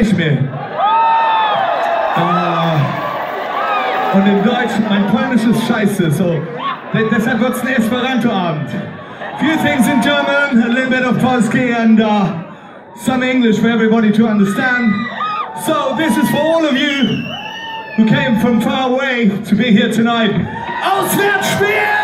nicht mehr. Und in Deutsch, mein Polnisch ist scheiße, so. Deshalb wird es ein Esperanto-Abend. Few things in German, a little bit of Polski, and some English for everybody to understand. So this is for all of you who came from far away to be here tonight. Auswärtsspiel!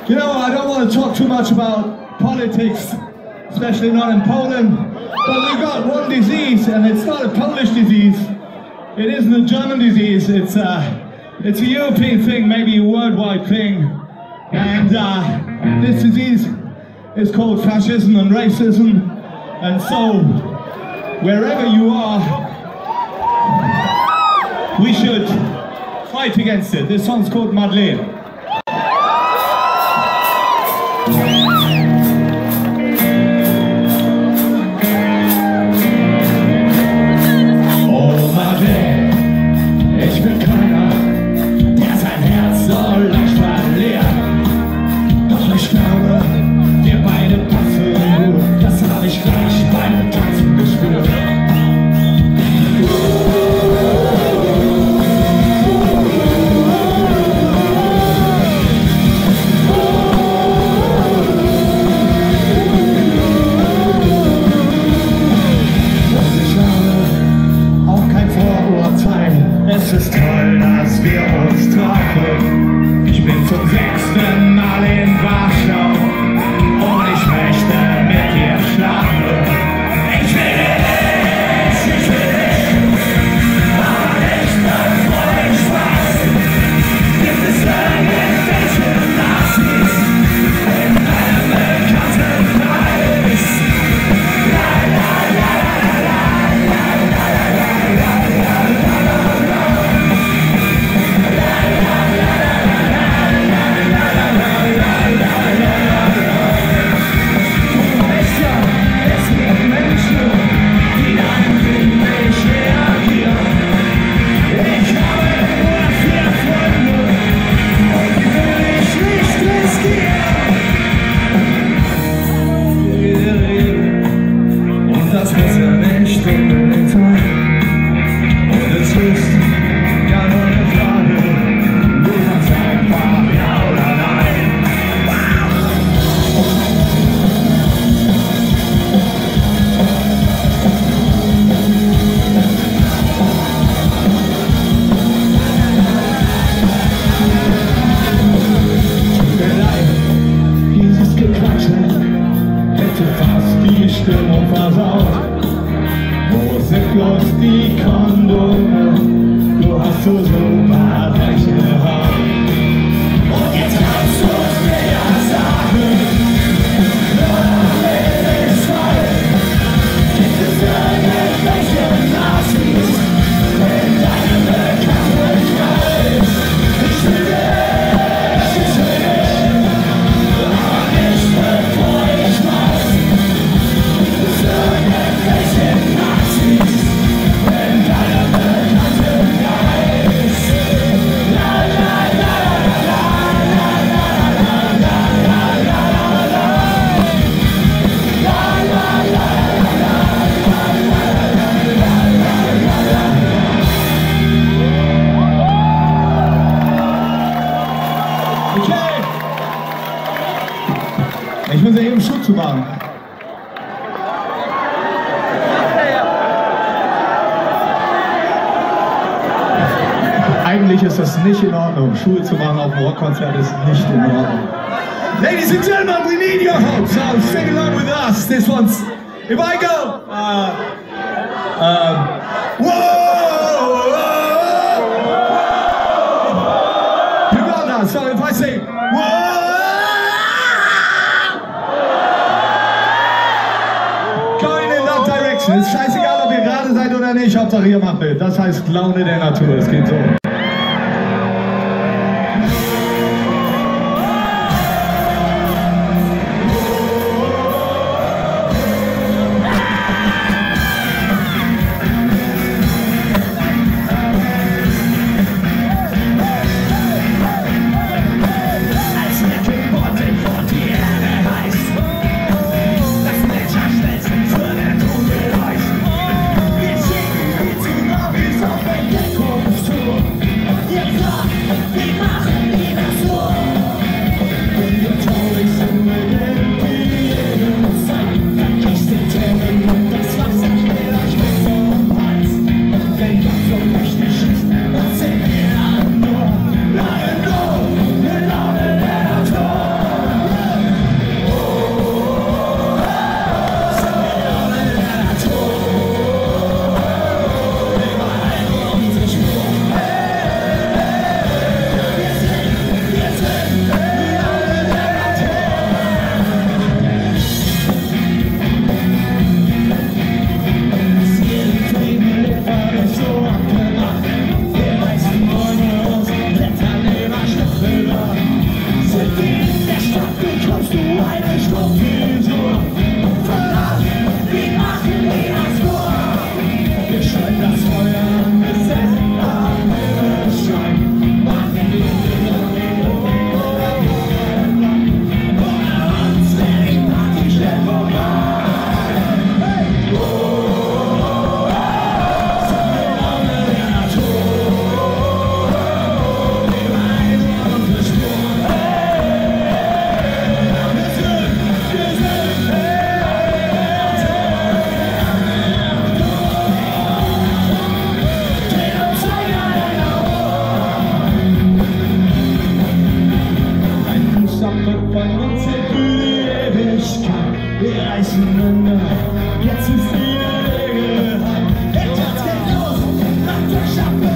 You know, I don't want to talk too much about politics, especially not in Poland, but we've got one disease, and it's not a Polish disease. It isn't a German disease. It's a European thing, maybe a worldwide thing. And this disease is called fascism and racism. And so, wherever you are, we should fight against it. This song's called Madeleine. Es ist toll, dass wir uns treffen. Ich bin zum 6. Mal in Warschau und ich möchte mit dir schlafen. Ich will dich, aber nicht bevor ich weiß. Gibt es irgendwelche Nazis in einem bekannten Kreis? Das muss ja nicht unbedingt sein. Und es ist ja nur eine Frage, du kannst einfach ja oder nein. Dieses Gequatsche hätte fast die Stimmung versaut. Wo sind bloß die Kondome? Du hast so super rechte Haut. Und jetzt kannst du es mir ja sagen, nur damit ich frei. Gibt es irgendwelche Nazis in deinem bekannten Kreis? Ich will dich, aber nicht bevor ich weiß. Gibt es irgendwelche Nazis in deinem bekannten Kreis? La la la la la la la la la la la Okay. Ich muss ja eben Schuh zu machen. Eigentlich ist das nicht in Ordnung. Schuhe zu machen auf dem Rockkonzert ist nicht in Ordnung. Ladies and gentlemen, we need your help, so sing along with us. This one's, if I go, whoa, you got that, so if I say, whoa, going in that direction. Ist scheißegal, ob ihr gerade seid oder nicht, Hauptsache ihr macht mit. Das heißt Laune der Natur, es geht so. Wir schicken die Tsunamis auf Entdeckungstour. auseinander. Jetzt ist die Gelegenheit. Der Tanz geht los nach der Schappe.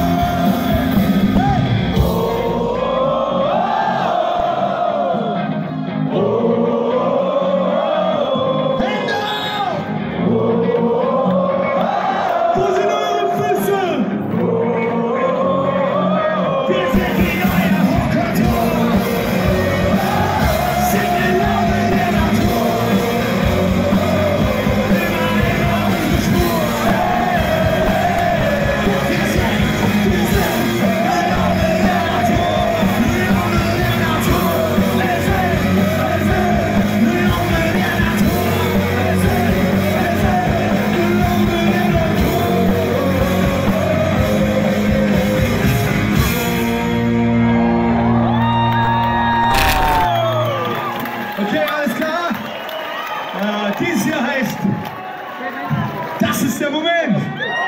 Okay, alles klar? Dies hier heißt, das ist der Moment.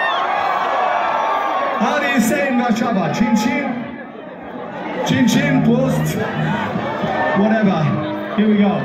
How do you say in Warschauer? Chin Chin? Chin Chin, Prost. Whatever. Here we go.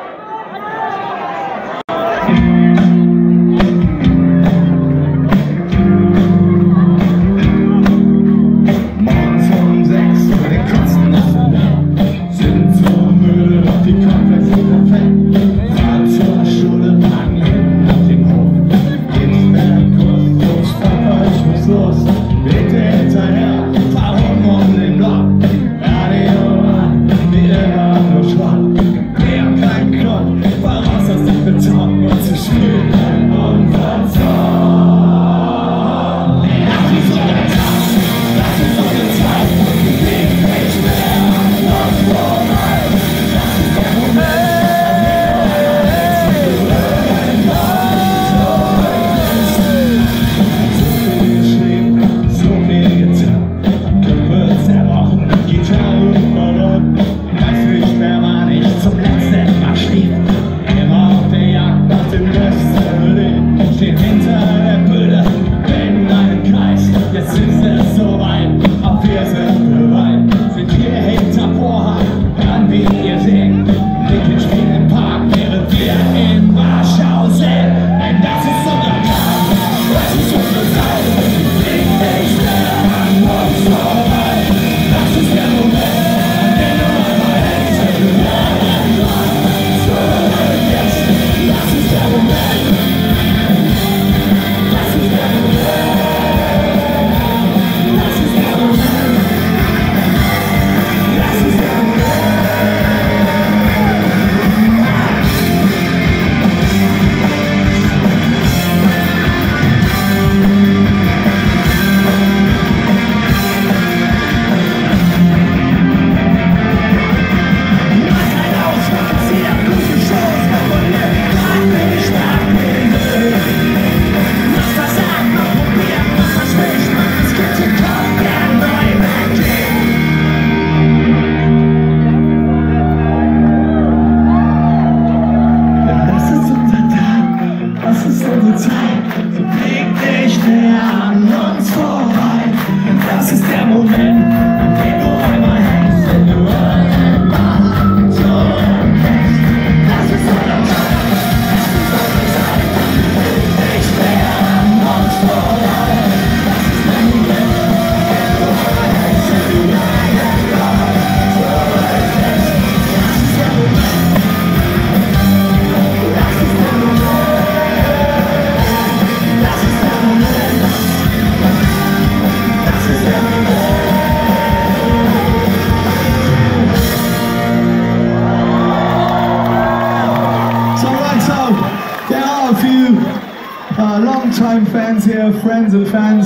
Longtime fans here, friends and fans,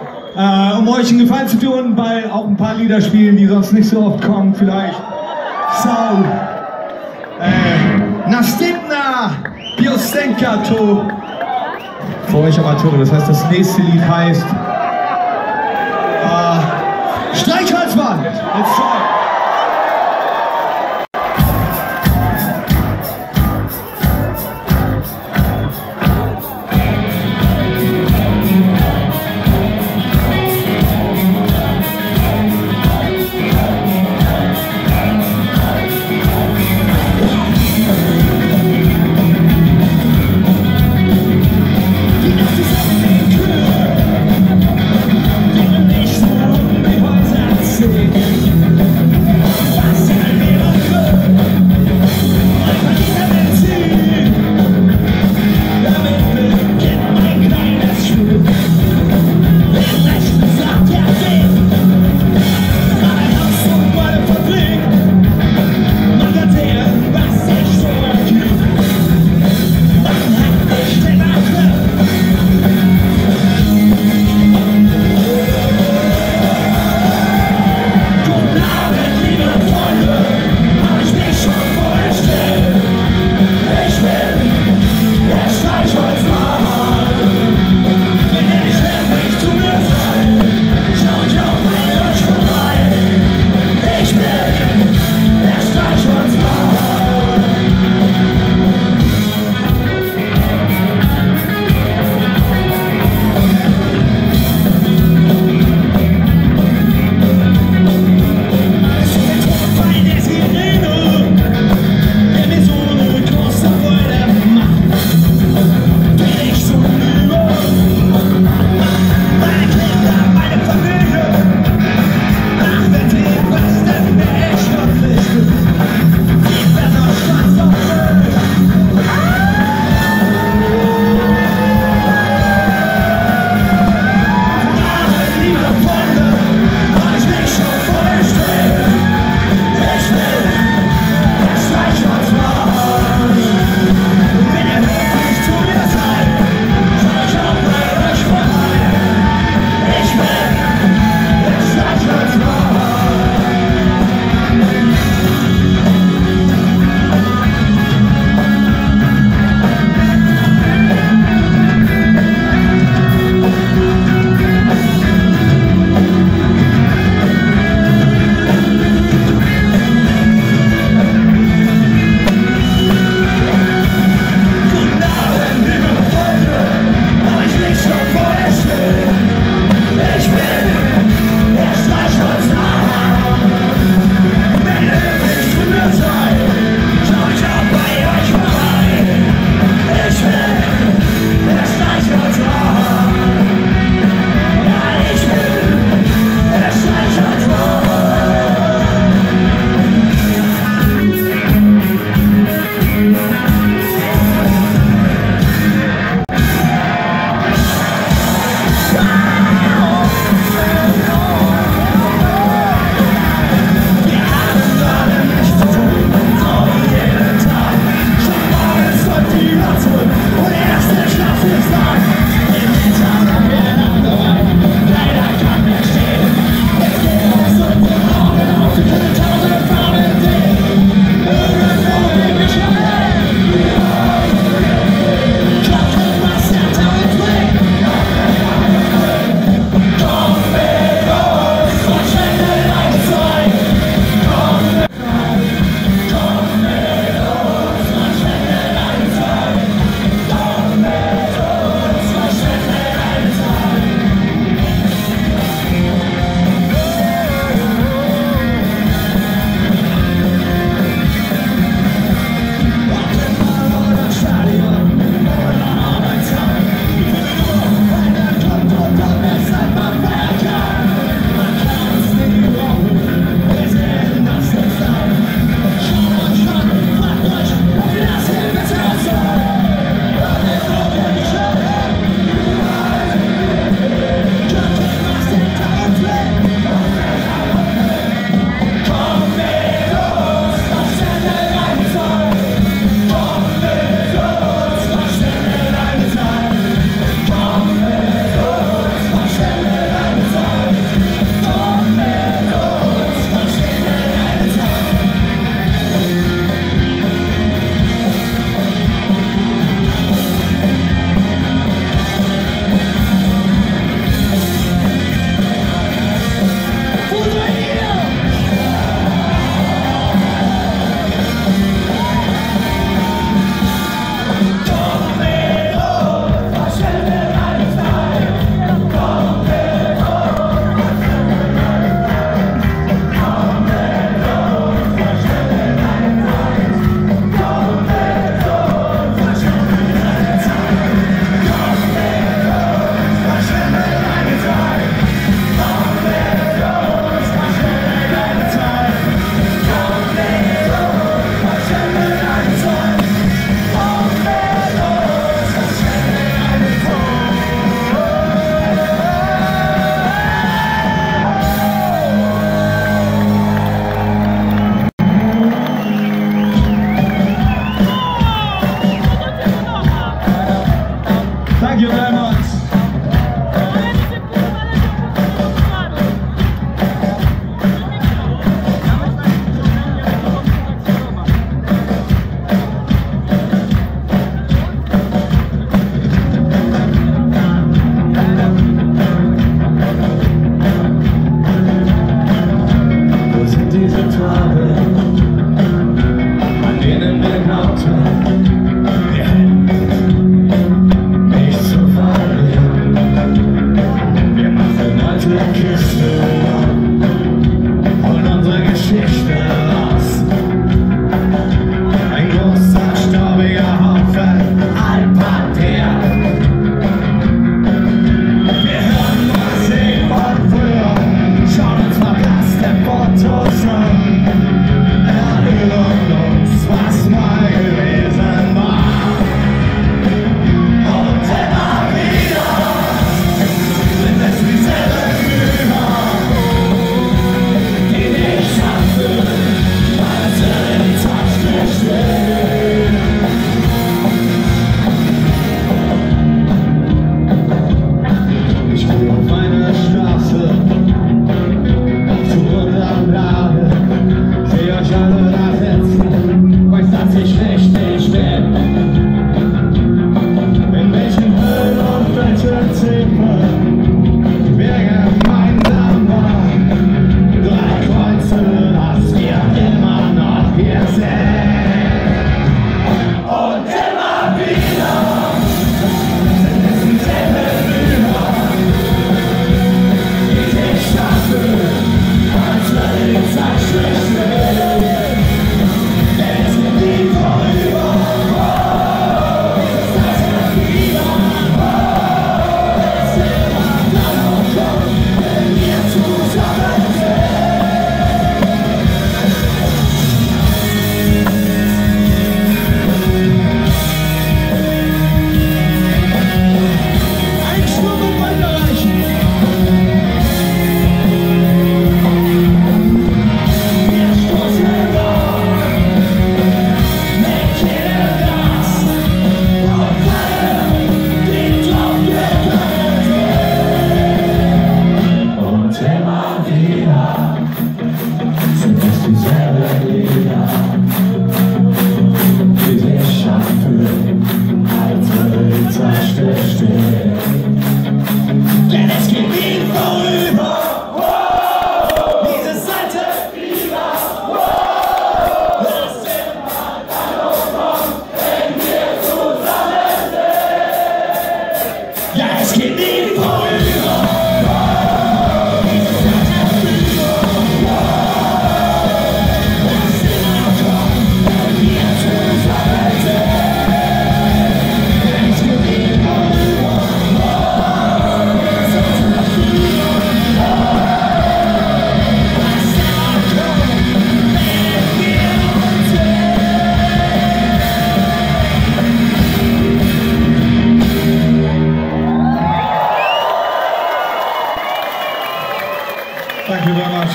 um euch einen Gefallen zu tun, bei auch ein paar Lieder spielen, die sonst nicht so oft kommen vielleicht. So, następna piosenka to für euch Amateure, das heißt das nächste Lied heißt Streichholzmann. Let's try.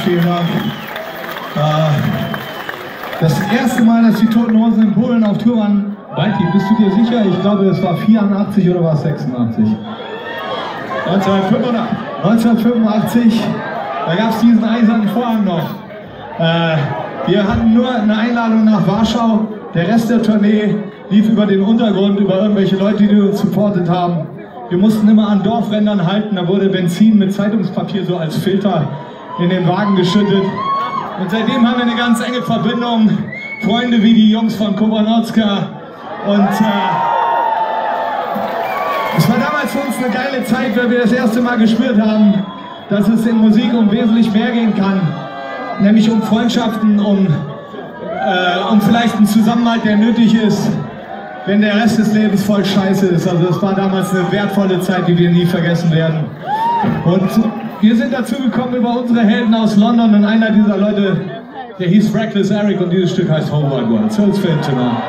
vielen Dank. Das erste Mal, dass die Toten Hosen in Polen auf Tour waren, Walti, bist du dir sicher? Ich glaube, es war 84 oder war es 86? 1985, da gab es diesen eisernen Vorhang noch. Wir hatten nur eine Einladung nach Warschau, der Rest der Tournee lief über den Untergrund, über irgendwelche Leute, die uns supportet haben. Wir mussten immer an Dorfrändern halten, da wurde Benzin mit Zeitungspapier so als Filter in den Wagen geschüttet. Und seitdem haben wir eine ganz enge Verbindung, Freunde wie die Jungs von Kobanotska. Und es war damals für uns eine geile Zeit, weil wir das erste Mal gespürt haben, dass es in Musik um wesentlich mehr gehen kann. Nämlich um Freundschaften, um vielleicht einen Zusammenhalt, der nötig ist, wenn der Rest des Lebens voll Scheiße ist. Also es war damals eine wertvolle Zeit, die wir nie vergessen werden. Und wir sind dazu gekommen über unsere Helden aus London und einer dieser Leute, der hieß Reckless Eric und dieses Stück heißt Whole Wide World. So, it's fit tonight.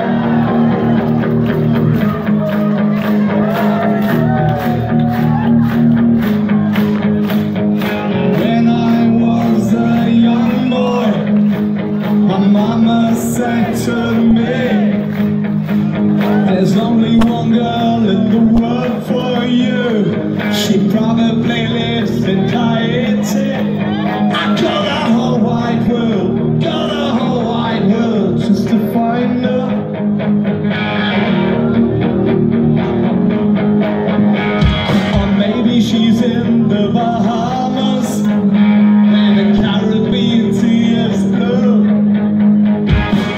When I was a young boy, my mama said to me, there's only one girl in the world for you. She probably lives in Tahiti. I got the whole wide world, just to find her. Or maybe she's in the Bahamas, where the Caribbean sea is blue.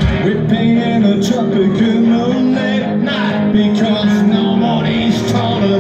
Whipping in a tropical moonlit night, because nobody's told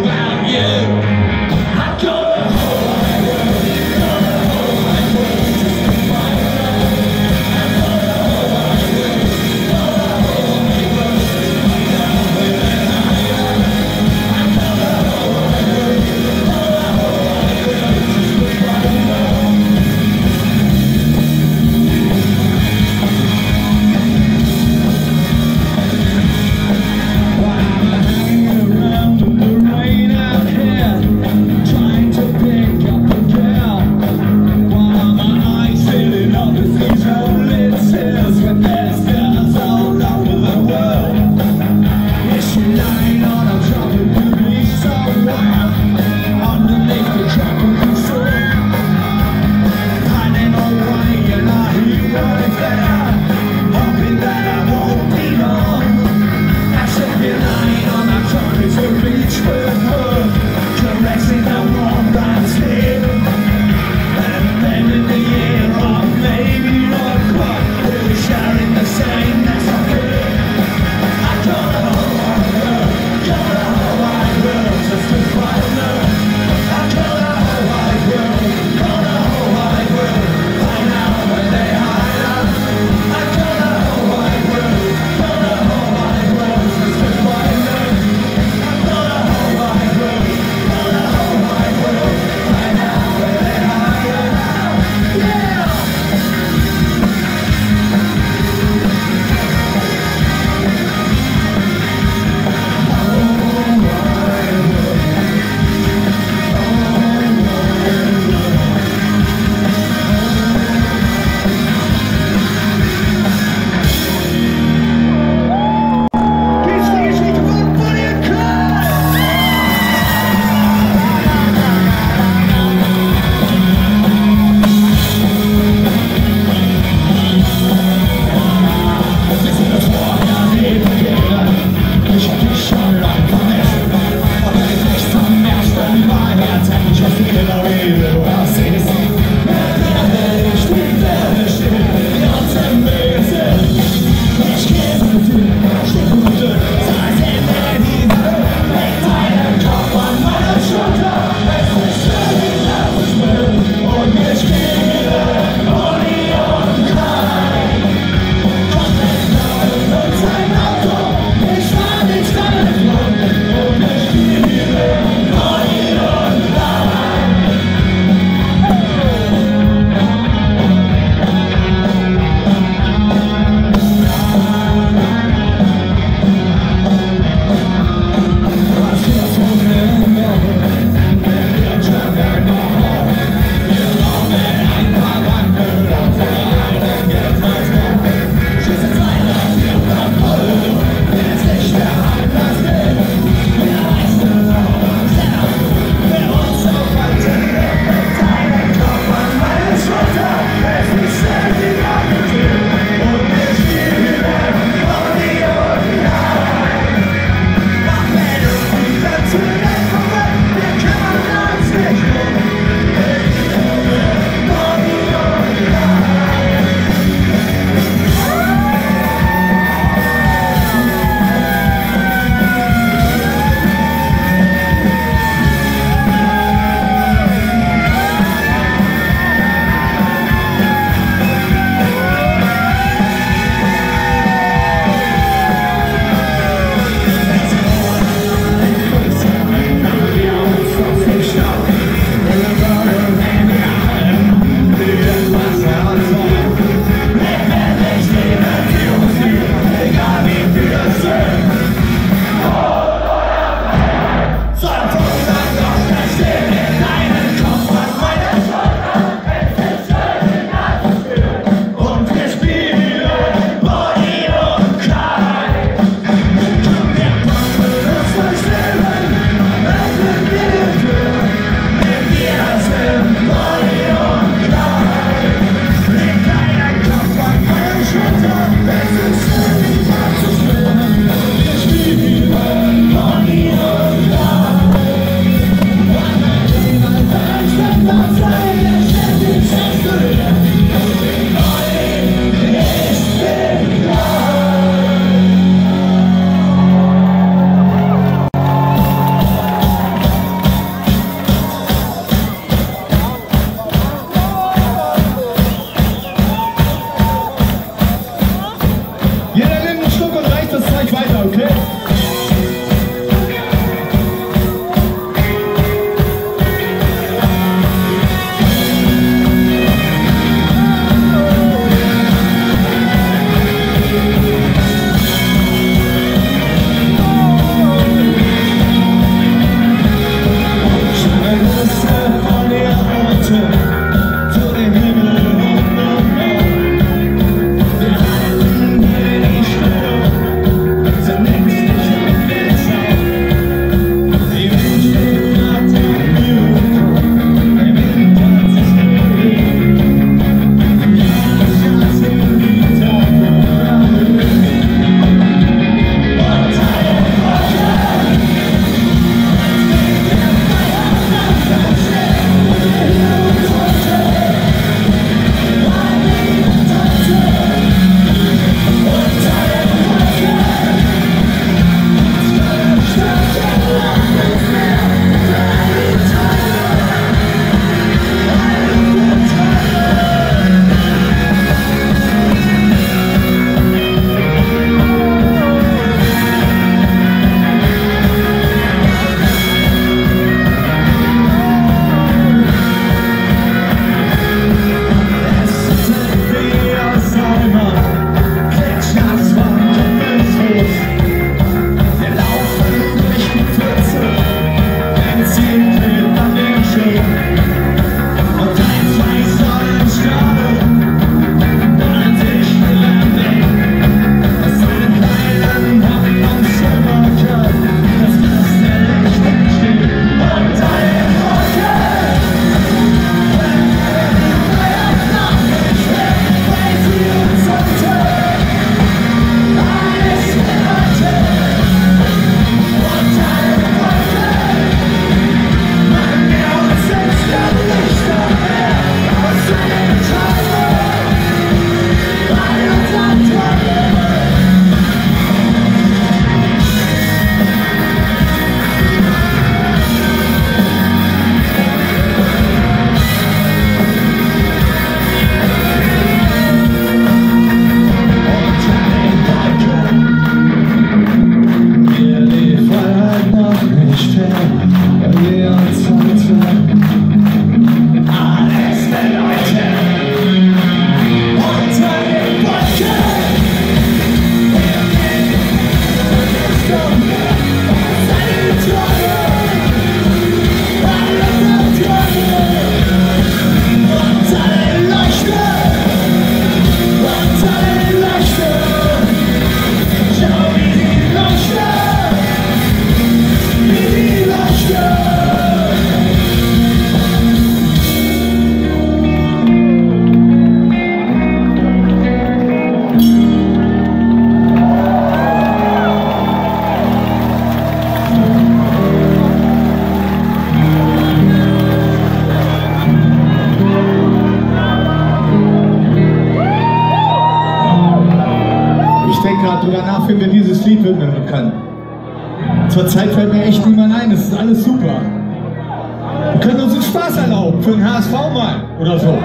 Zurzeit fällt mir echt niemand ein, das ist alles super. Wir können uns einen Spaß erlauben, für den HSV mal, oder so.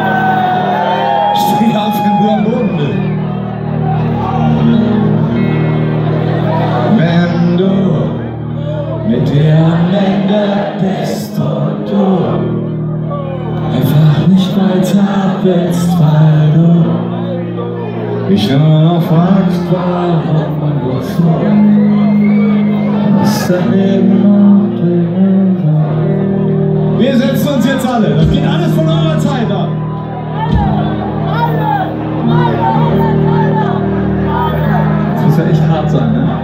Steh auf, wenn du am Boden bist. Wenn du mit dir am Ende bist und du einfach nicht weiter willst, weil du mich nur noch fragst, warum und wozu. Was dein Leben noch bringt. Wir setzen uns jetzt alle. Das geht alles von eurer Zeit ab. Das muss ja echt hart sein, ne?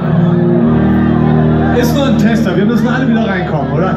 Ist nur ein Tester. Wir müssen alle wieder reinkommen, oder?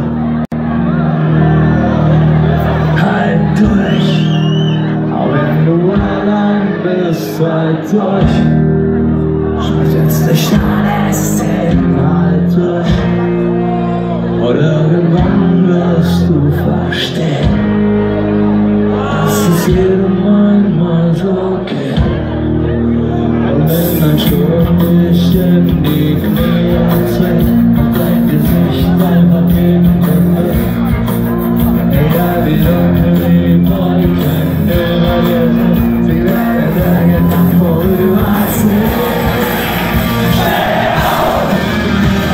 Halt durch. Auch wenn du allein bist, halt durch. Schmeiß jetzt nicht alles zehnmal durch. Oder irgendwann wirst du verstehen, dass es jedem einmal so geht. Und wenn dein Sturm dich in die Knie zwingt und dein Gesicht einfach gegen den Wind, egal wie dunkel die Wolken über dir sind, sie werden der Gedanken vorüberziehen. Steh auf!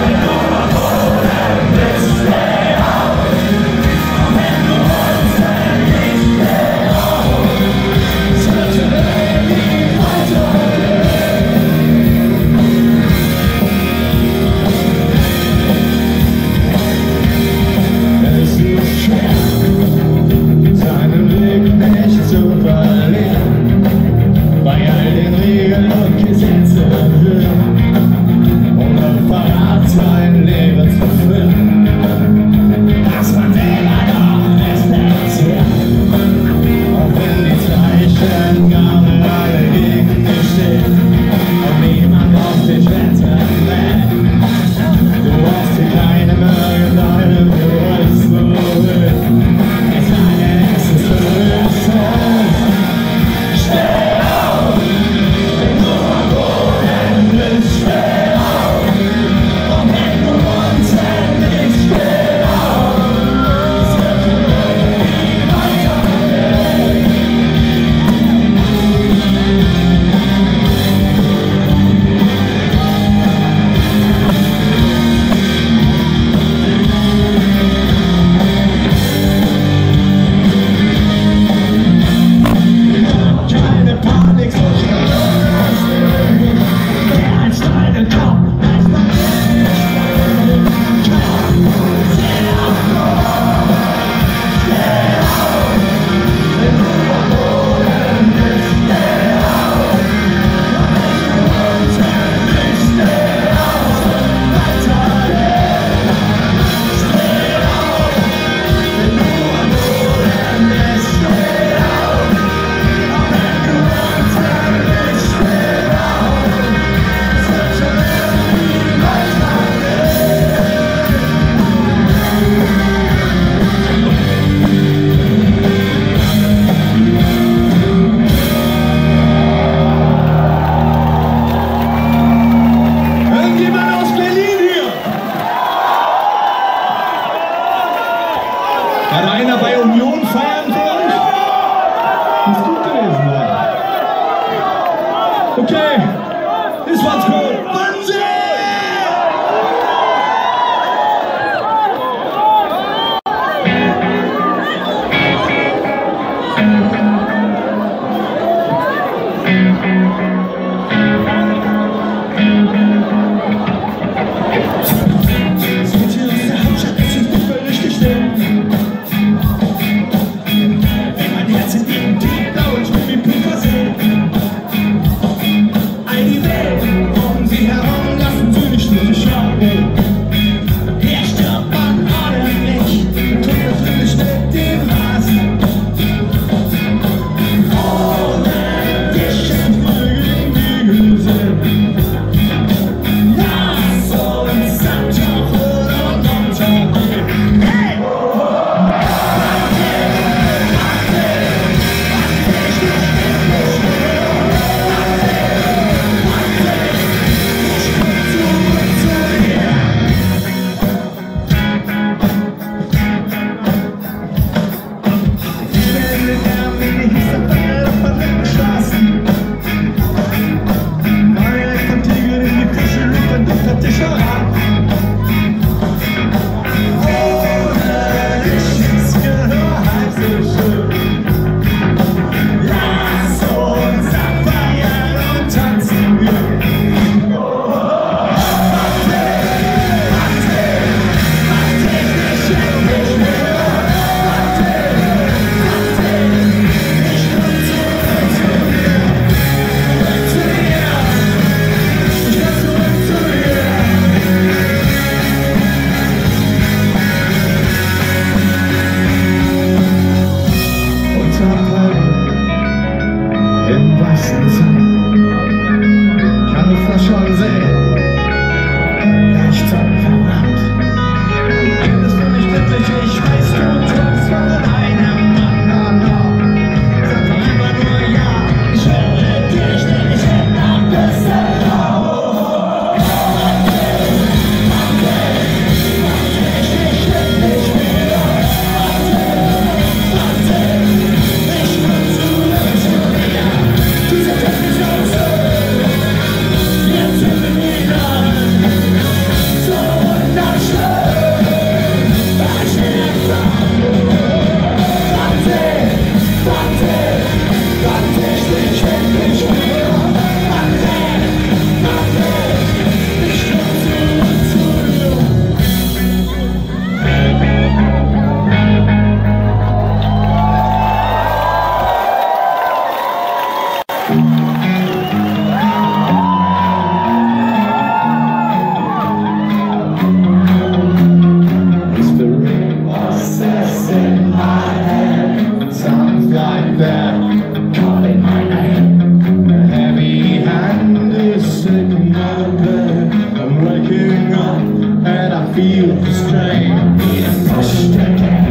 feel the strain, being pushed again.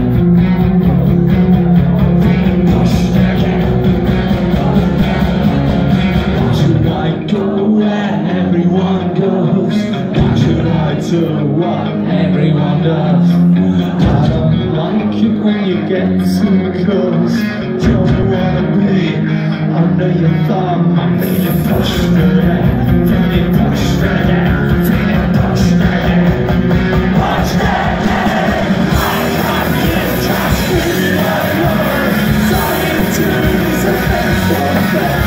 Being pushed again. Why should I go where everyone goes? Why should I do what everyone does? I don't like it when you get too close. Don't wanna be under your thumb. I'm feeling pushed again. Feeling pushed again. Feeling pushed again. Pushed again. I can't get just feel alone. Dying to lose a faithful friend.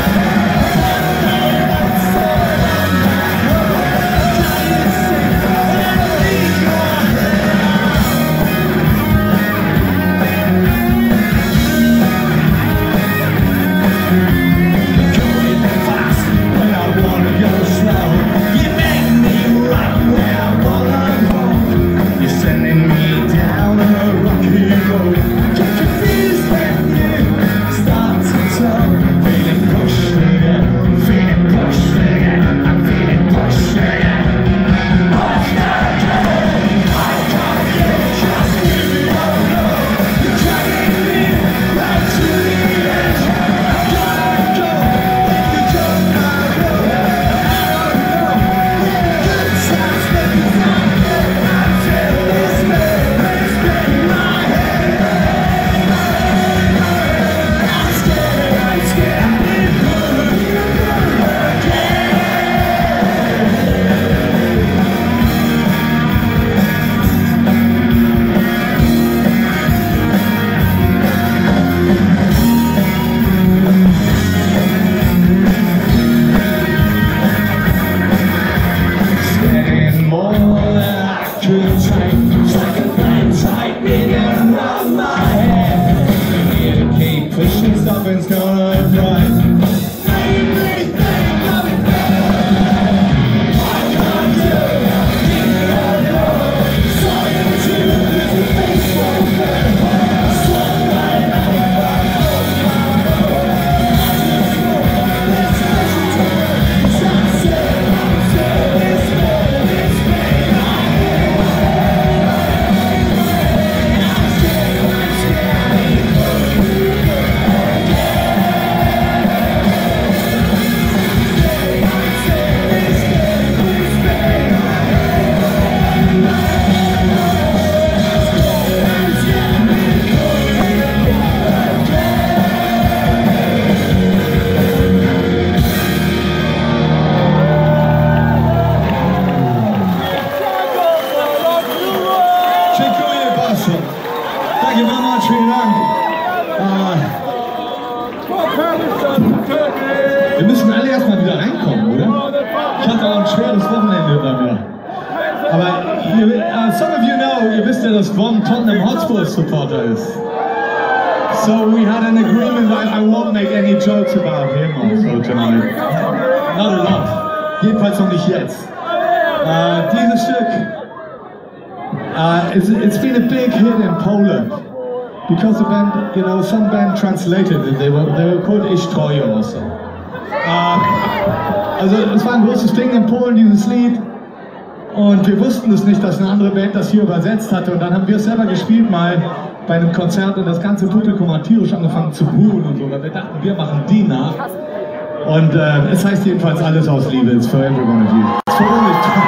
Something's gonna right. Thank you very much, vielen Dank. Wir müssen alle erstmal wieder reinkommen, oder? Ich hatte auch ein schweres Wochenende bei mir. Aber some of you know, ihr wisst ja, dass Von Tottenham Hotspur Supporter ist. So we had an agreement that I won't make any jokes about him also tonight. Not a lot. Jedenfalls noch nicht jetzt. Dieses Stück, it's been a big hit in Poland. Because the band, you know, some band translated it, they were called Ich Treue also. Also es war ein großes Ding in Polen, dieses Lied. Und wir wussten es nicht, dass eine andere Band das hier übersetzt hatte. Und dann haben wir es selber gespielt mal bei einem Konzert und das ganze Publikum hat tierisch angefangen zu buhen und so. Weil wir dachten, wir machen die nach. Und es heißt jedenfalls alles aus Liebe. It's for every one of you. It's for all of you.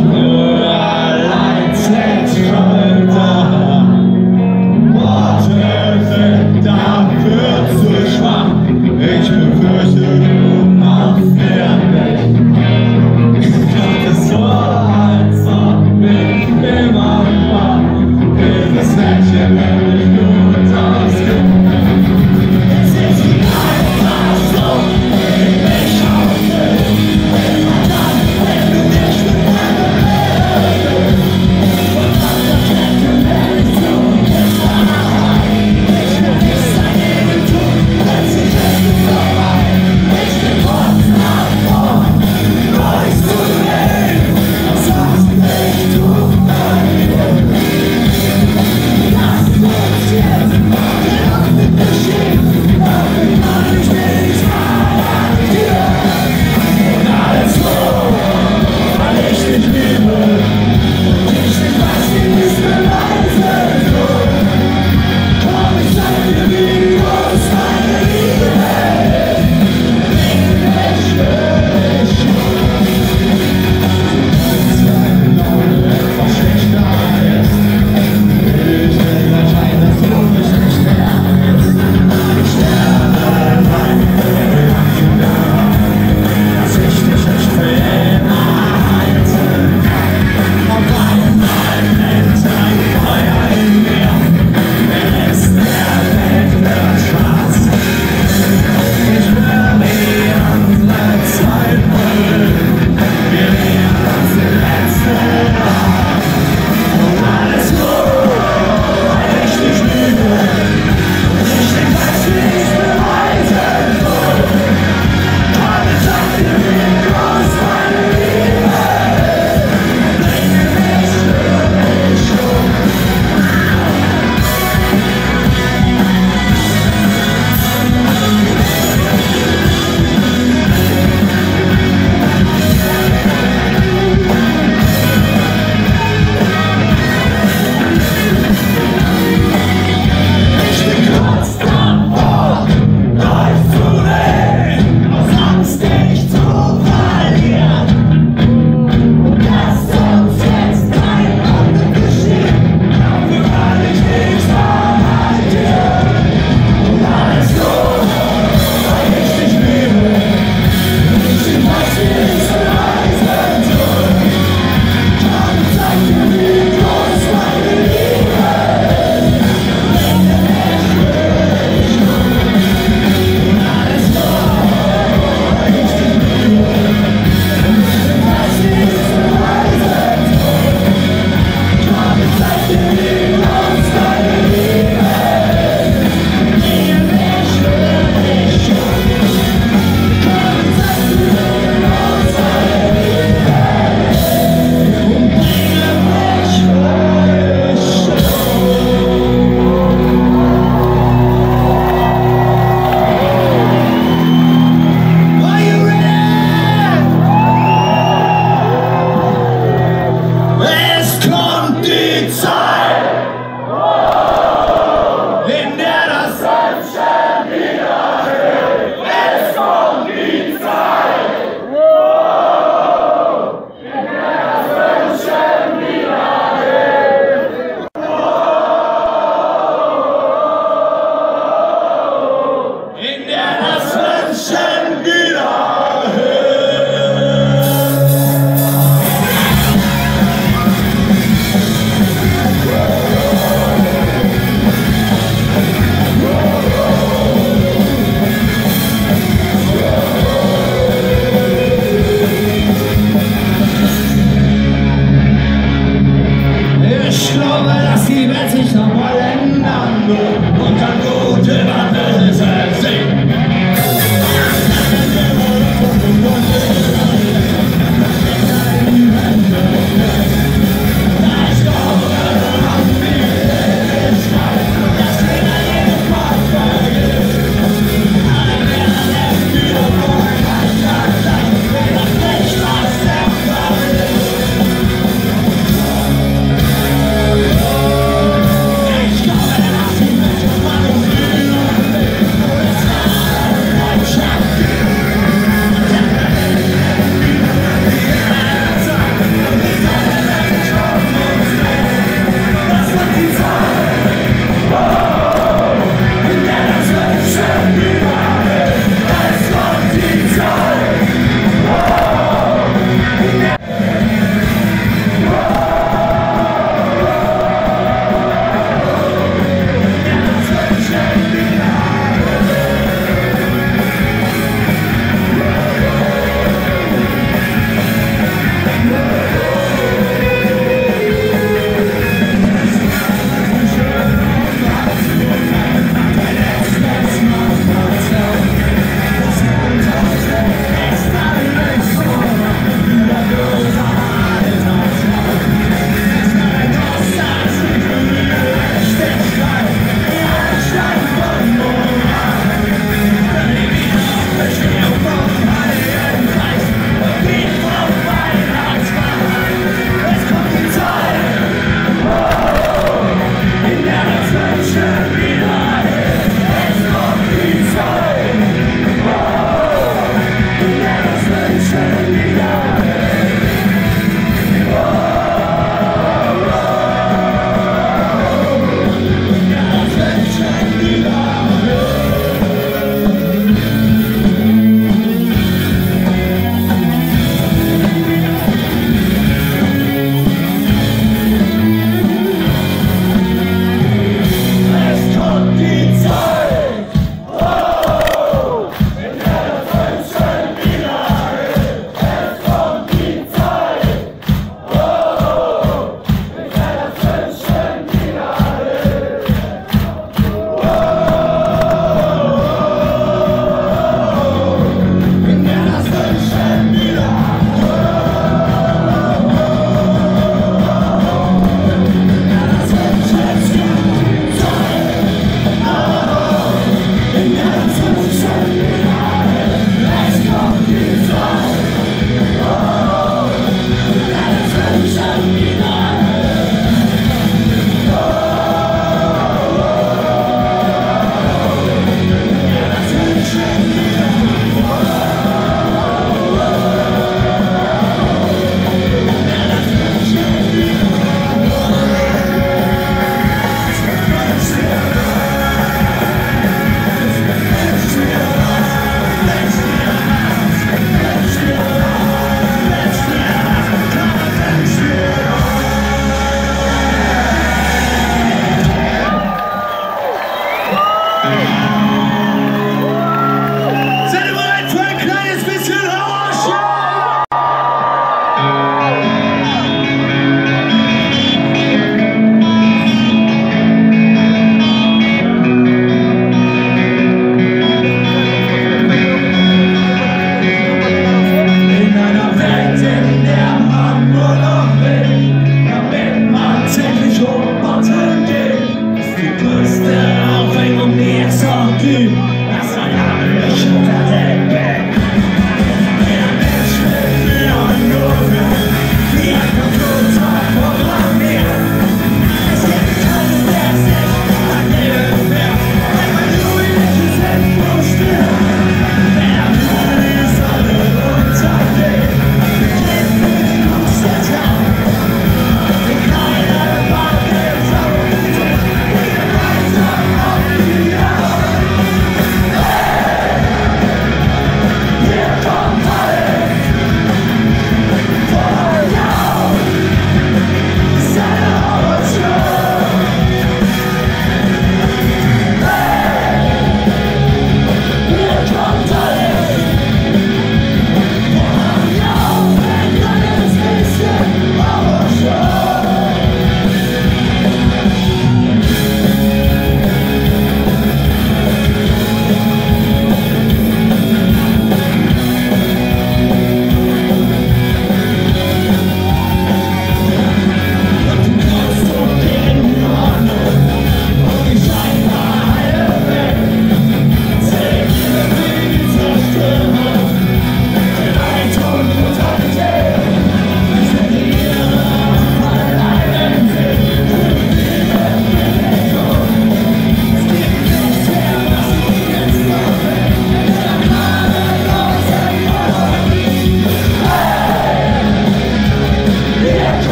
Water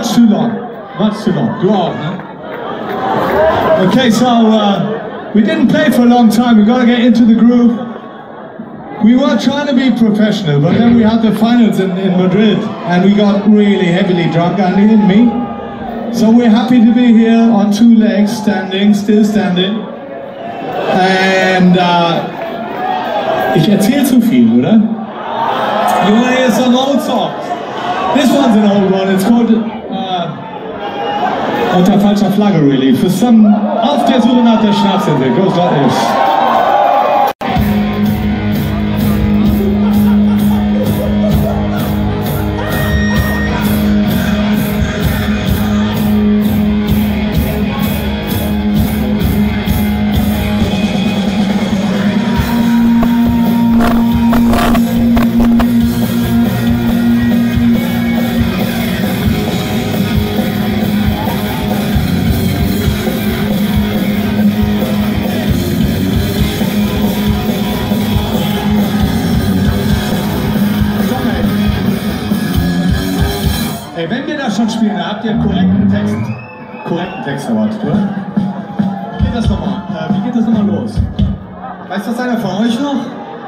much too long. Much too long. Du auch, ne? Okay, so we didn't play for a long time. We got to get into the groove. We were trying to be professional, but then we had the finals in Madrid, and we got really heavily drunk, Andy and me. So we're happy to be here on two legs, standing, still standing. And ich erzähl zu viel, oder? You want to hear some old songs? This one's an old one. It's called Unter falscher Flagge, really. For some, auf der Suche nach der Schnapsinsel. Goes like this. Ey, wenn wir das schon spielen, da habt ihr einen korrekten Text erwartet, oder? Wie geht das nochmal los? Weiß das einer von euch noch?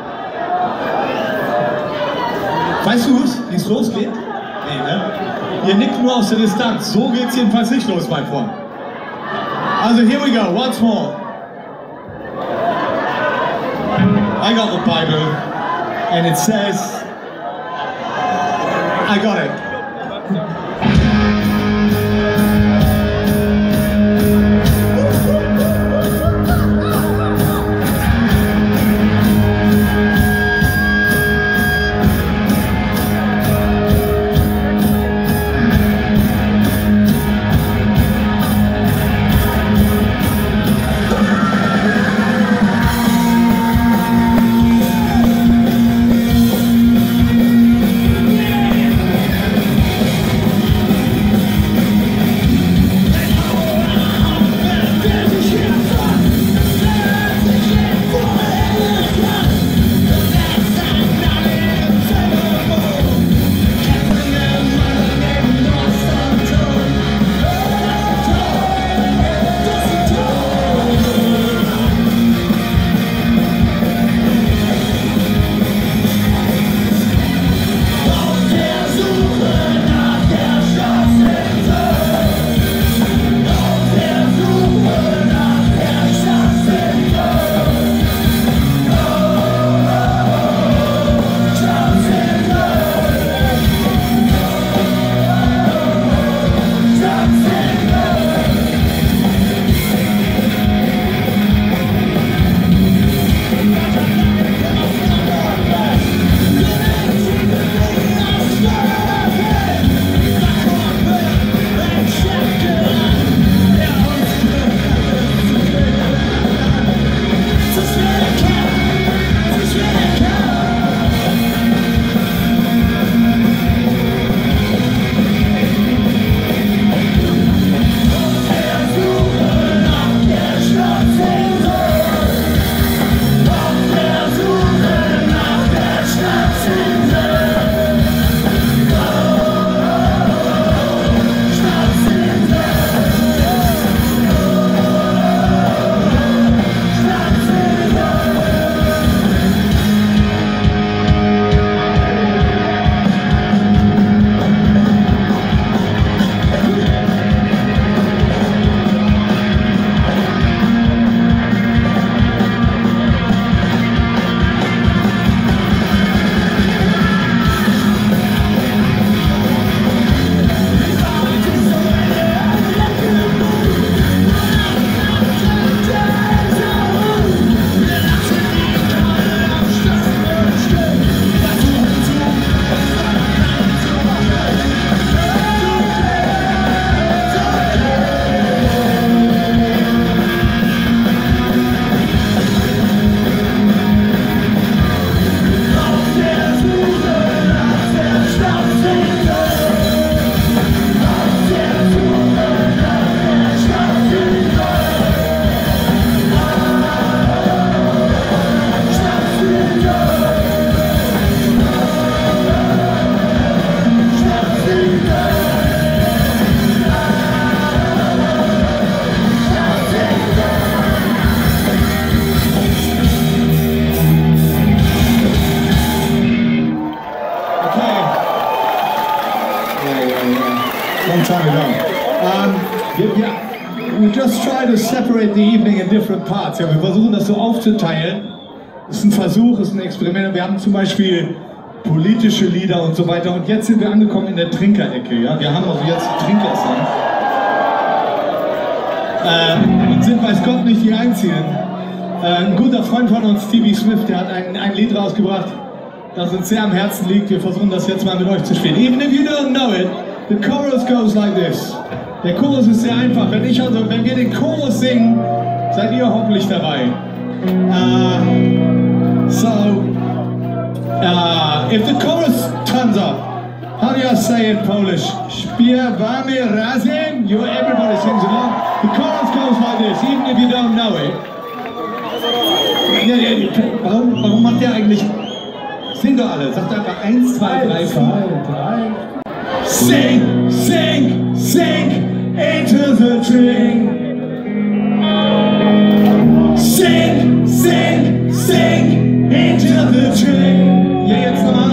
Weißt du es, wie es losgeht? Nee, ne? Ihr nickt nur aus der Distanz. So geht's jedenfalls nicht los, mein Freund. Also, here we go, once more. I got the Bible, and it says, I got it. We just try to separate the evening in different parts. Ja, wir versuchen das so aufzuteilen. Es ist ein Versuch, es ist ein Experiment. Wir haben zum Beispiel politische Lieder und so weiter. Und jetzt sind wir angekommen in der Trinkerecke. Ja? Wir haben also jetzt Trinkersongs. Und sind, weiß Gott, nicht die Einzigen. Ein guter Freund von uns, Stevie Smith, der hat ein Lied rausgebracht, das uns sehr am Herzen liegt. Wir versuchen das jetzt mal mit euch zu spielen. Even if you don't know it, the chorus goes like this. Der Chorus ist sehr einfach. Wenn wir den Chorus singen, seid ihr hoffentlich dabei. If the chorus turns up, how do you say in Polish? Śpiewamy razem. Everybody sings along. The chorus goes like this, even if you don't know it. Warum macht ihr eigentlich? Sing doch alle. Sagt einfach 1, 2, 3, 4. Sing, sing, sing into the drink. Sing, sing, sing into the drink. Ja, jetzt nochmal.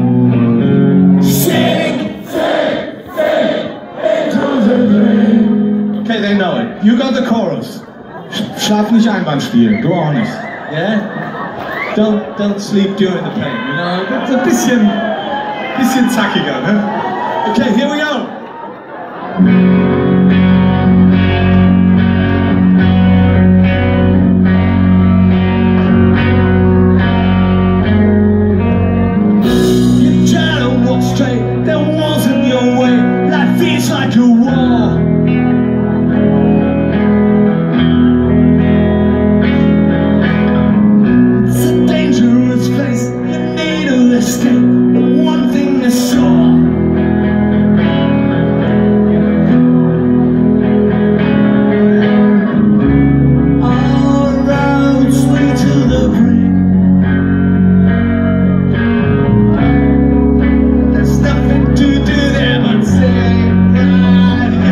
Sing, sing, sing into the drink. Okay, they know it. You got the chorus. Schlaf nicht ein beim Spielen. Go honest. Yeah? Don't sleep during the pain. You know, it's a bisschen zackiger, ne? Okay, here we go. You try to walk straight, there wasn't your way. Life feels like a war. It's a dangerous place, you need to escape. But one thing is sure. There's nothing to do there but say right here.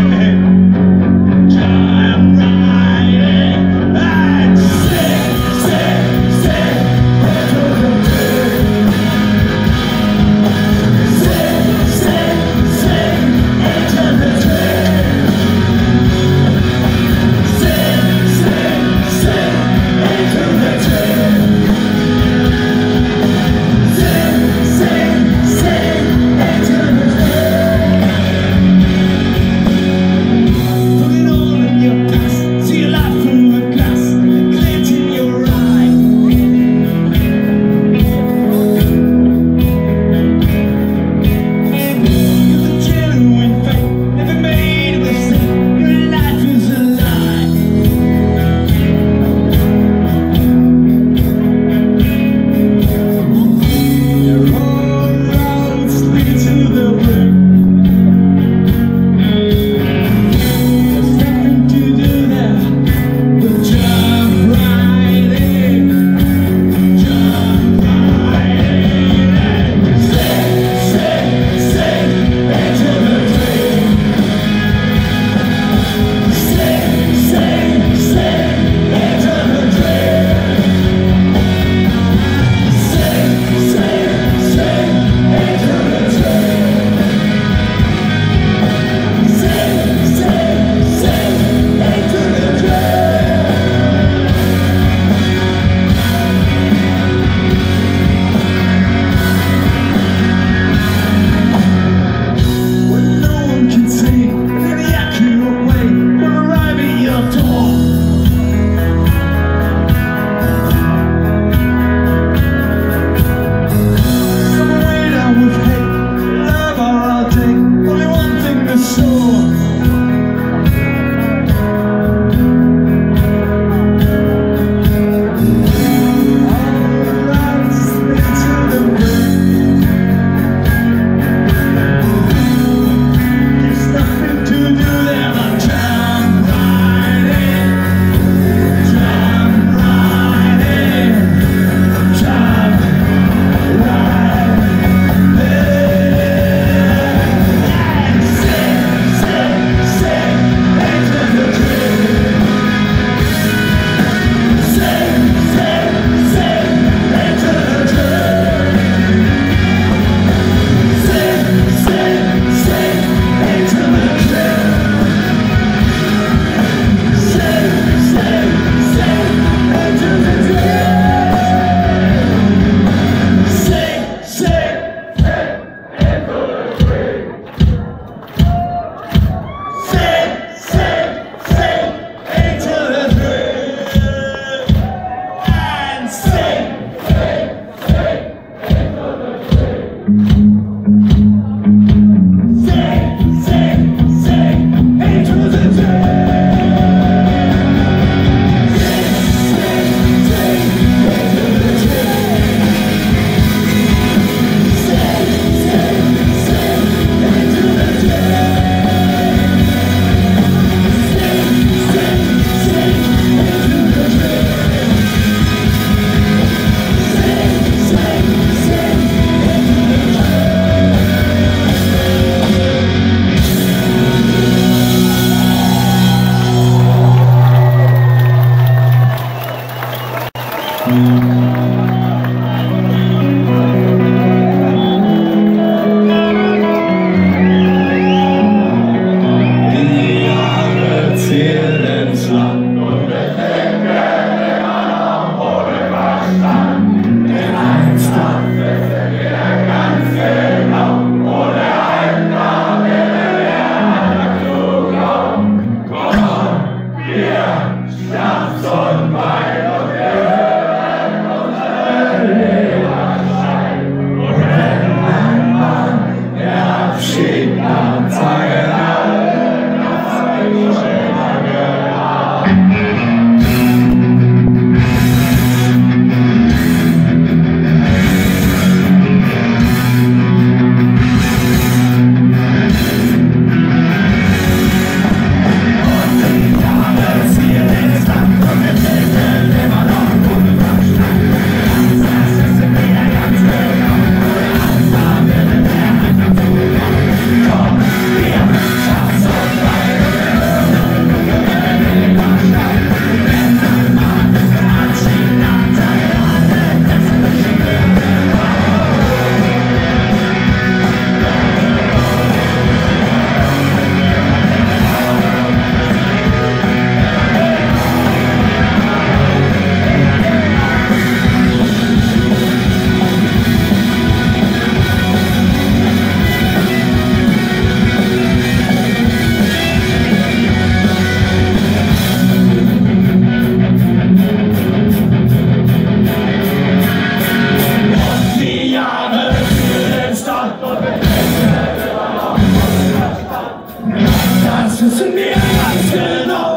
das ist in mir ganz genau.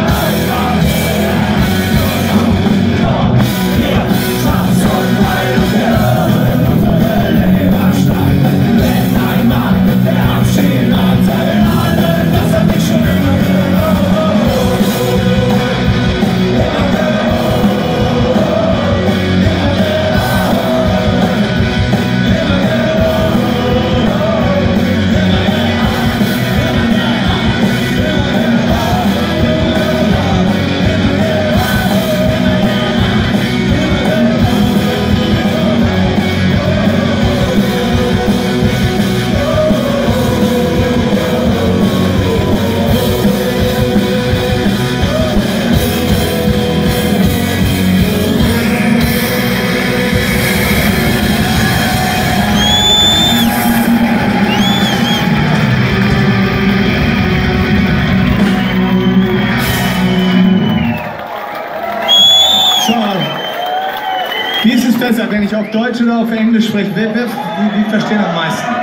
Wie ist es besser, wenn ich auf Deutsch oder auf Englisch spreche? Wie verstehen am meisten?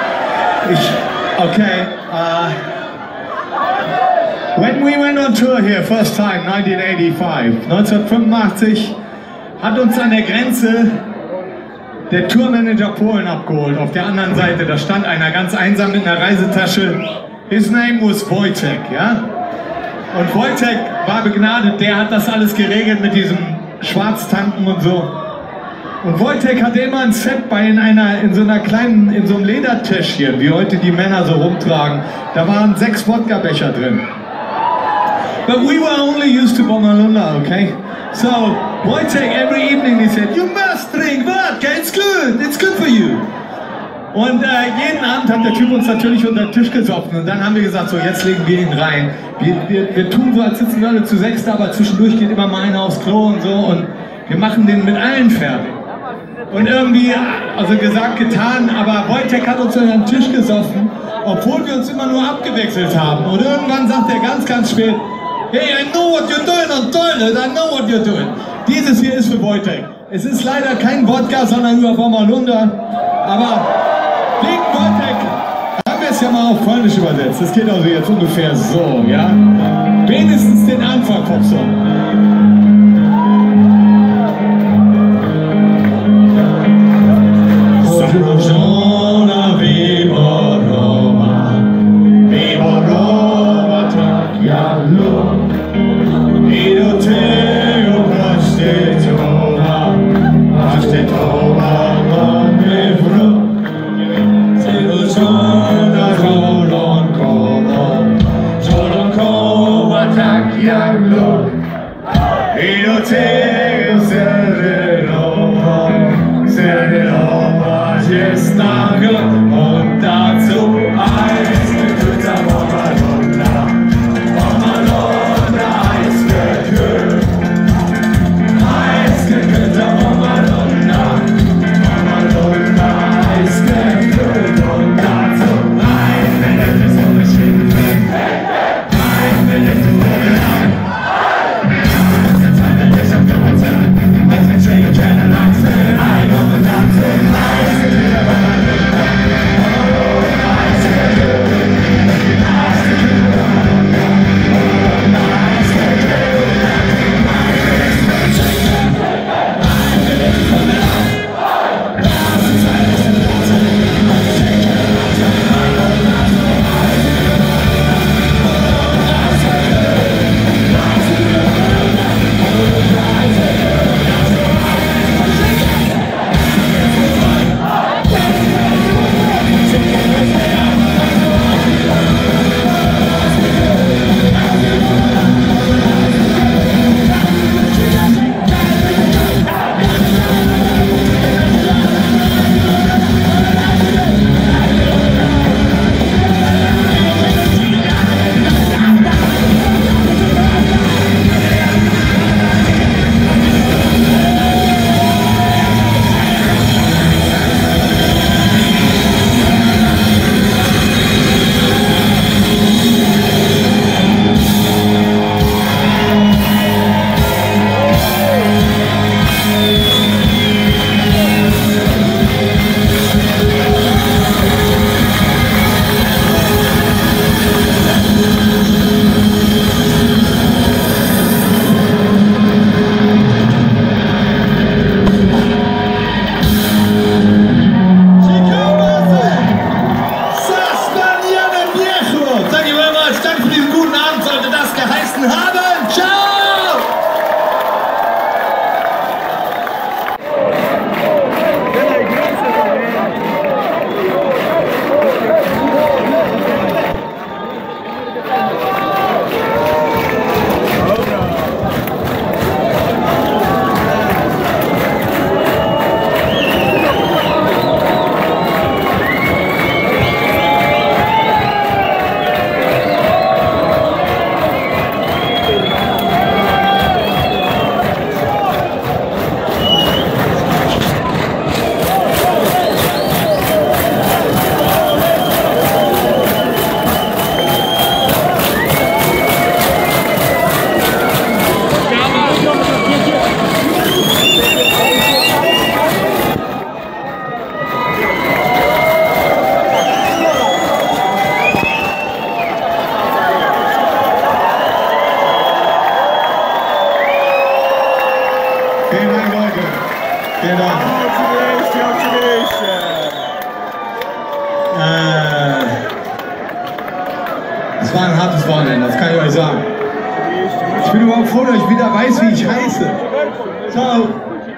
Okay. When we went on tour here, first time, 1985, hat uns an der Grenze der Tourmanager Polen abgeholt. Auf der anderen Seite, da stand einer ganz einsam mit einer Reisetasche. His name was Wojtek, ja? Und Wojtek war begnadet, der hat das alles geregelt mit diesem Schwarztanken und so. Und Wojtek hatte immer ein Set in so einem Ledertäschchen, wie heute die Männer so rumtragen. Da waren 6 Wodka-Becher drin. But we were only used to Bommerlunder, okay? So, Wojtek, every evening he said, you must drink vodka, it's good for you. Und jeden Abend hat der Typ uns natürlich unter den Tisch gesoffen und dann haben wir gesagt, so jetzt legen wir ihn rein. Wir tun so, als sitzen wir alle zu 6, aber zwischendurch geht immer mal einer aufs Klo und so und wir machen den mit allen fertig. Und irgendwie, also gesagt, getan, aber Wojtek hat uns unter den Tisch gesoffen, obwohl wir uns immer nur abgewechselt haben. Und irgendwann sagt er ganz spät, hey, I know what you're doing on toilet, I know what you're doing. Dieses hier ist für Wojtek. Es ist leider kein Wodka, sondern nur Bommerlunder, aber wegen Wojtek haben wir es ja mal auf Polnisch übersetzt. Das geht also jetzt ungefähr so, ja? Wenigstens den Anfang vom Song. Und dazu eisgekühlter Bommerlunder, Bommerlunder eisgekühlt, eisgekühlter Bommerlunder, Bommerlunder eisgekühlt und dazu ein Minute so bestimmt, ein Minute so lang, Vielen Dank. Es war ein hartes Wochenende, das kann ich euch sagen. Ich bin überhaupt froh, dass ich wieder weiß, wie ich heiße. Ciao.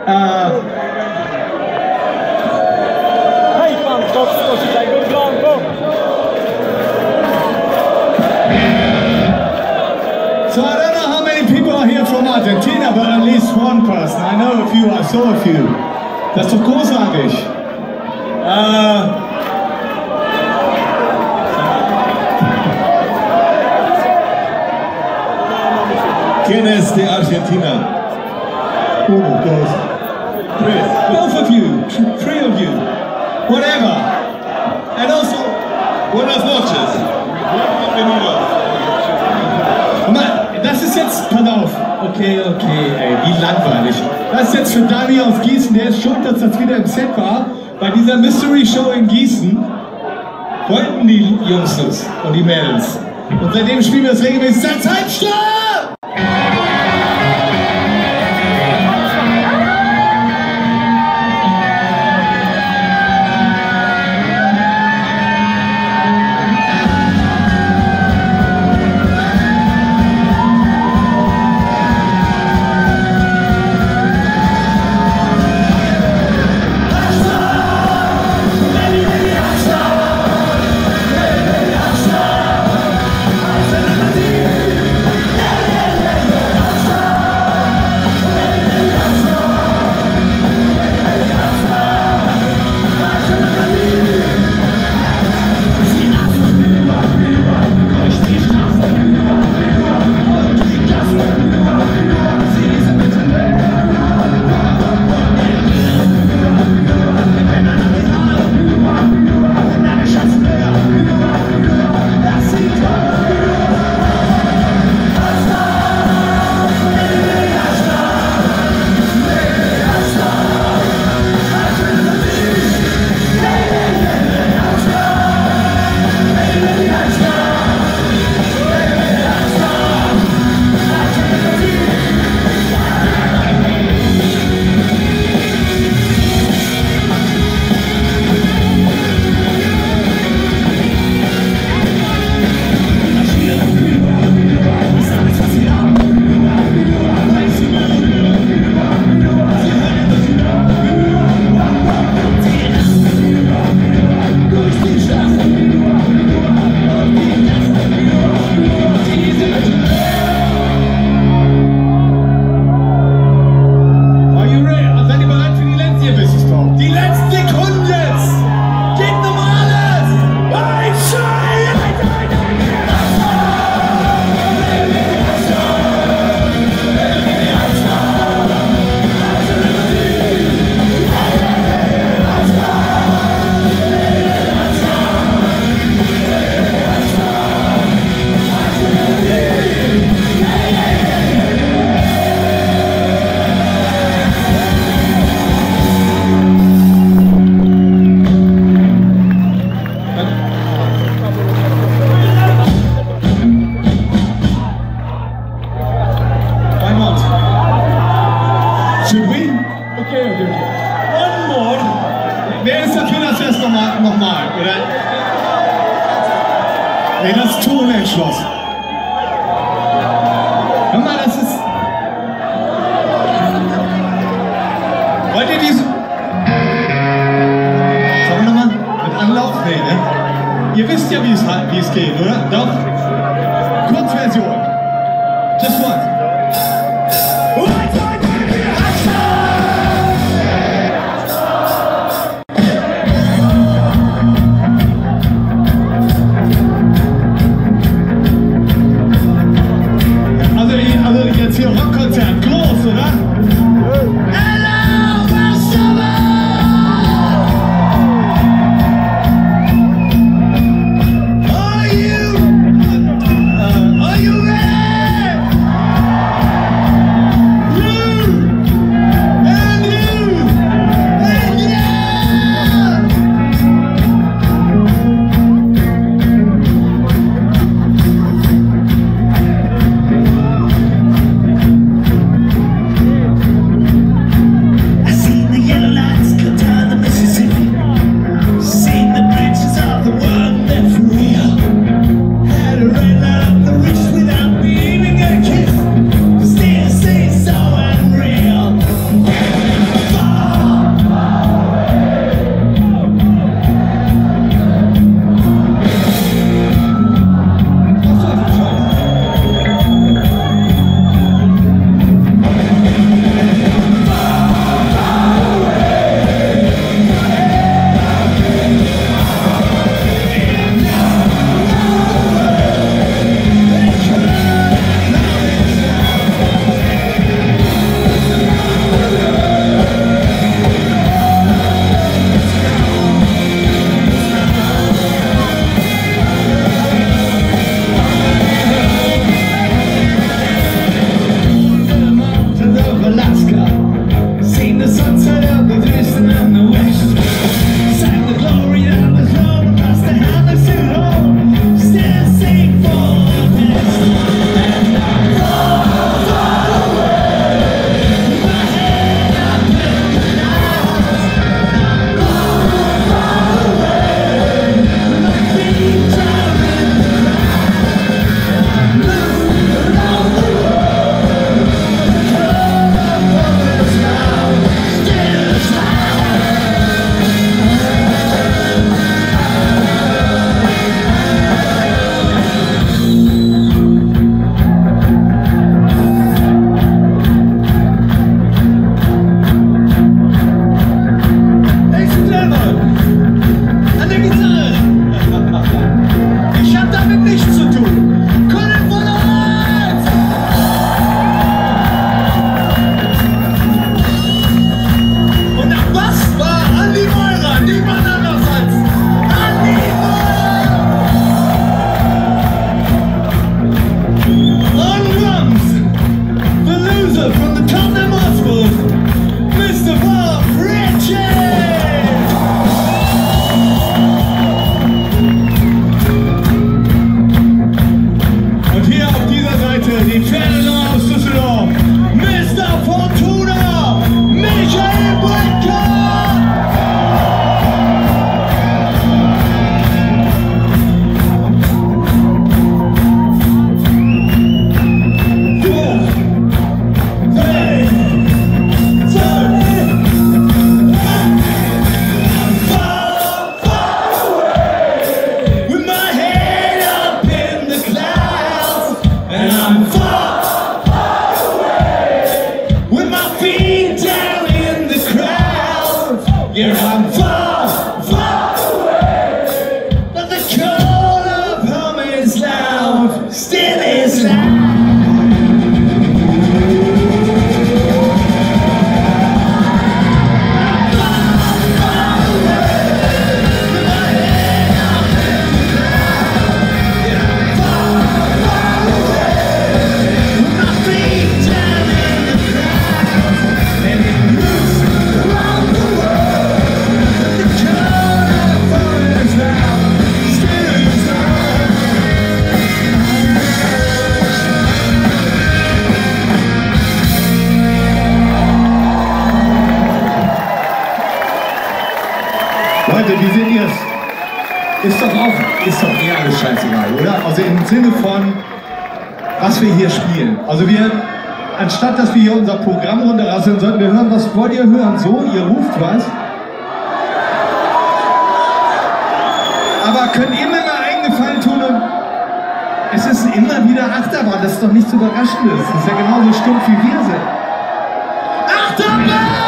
So I don't know how many people are here from Argentina, but at least one person. I know a few, I saw a few. Das ist doch großartig. ¿Quién es de Argentina? Uno, dos, tres. Both of you, three of you, whatever. And also, buenas noches. Das ist jetzt, pass auf, okay, ey, wie langweilig. Das ist jetzt für Dani aus Gießen, der ist schuld, dass das wieder im Set war. Bei dieser Mystery Show in Gießen wollten die Jungs das und die Mädels. Und seitdem spielen wir das regelmäßig seit Zeitstopp! Nochmal, oder? Nee, das ist zu unentschlossen. Hör mal, das ist... Wollt ihr diese... Sagen wir nochmal? Mit Anlauf? Nee, ne? Ihr wisst ja, wie es geht, oder? Doch? Kurzversion. Just once. Rockkonzert, groß, oder? Hello, are you ready? die Pferde aus Düsseldorf, Mr. Fortuna, Michael Brückner! Yeah, I'm far, far away, but the call of home is loud, still is loud. Leute, wie seht ihr es? Ist doch eher alles scheißegal, oder? Also im Sinne von, was wir hier spielen. Also anstatt dass wir hier unser Programm runterrasseln, sollten wir hören, was wollt ihr hören? So, ihr ruft was? Aber könnt ihr mir mal einen Gefallen tun und es ist immer wieder Achterbahn, das ist doch nichts Überraschendes. Das ist ja genauso stumpf wie wir sind. Achterbahn!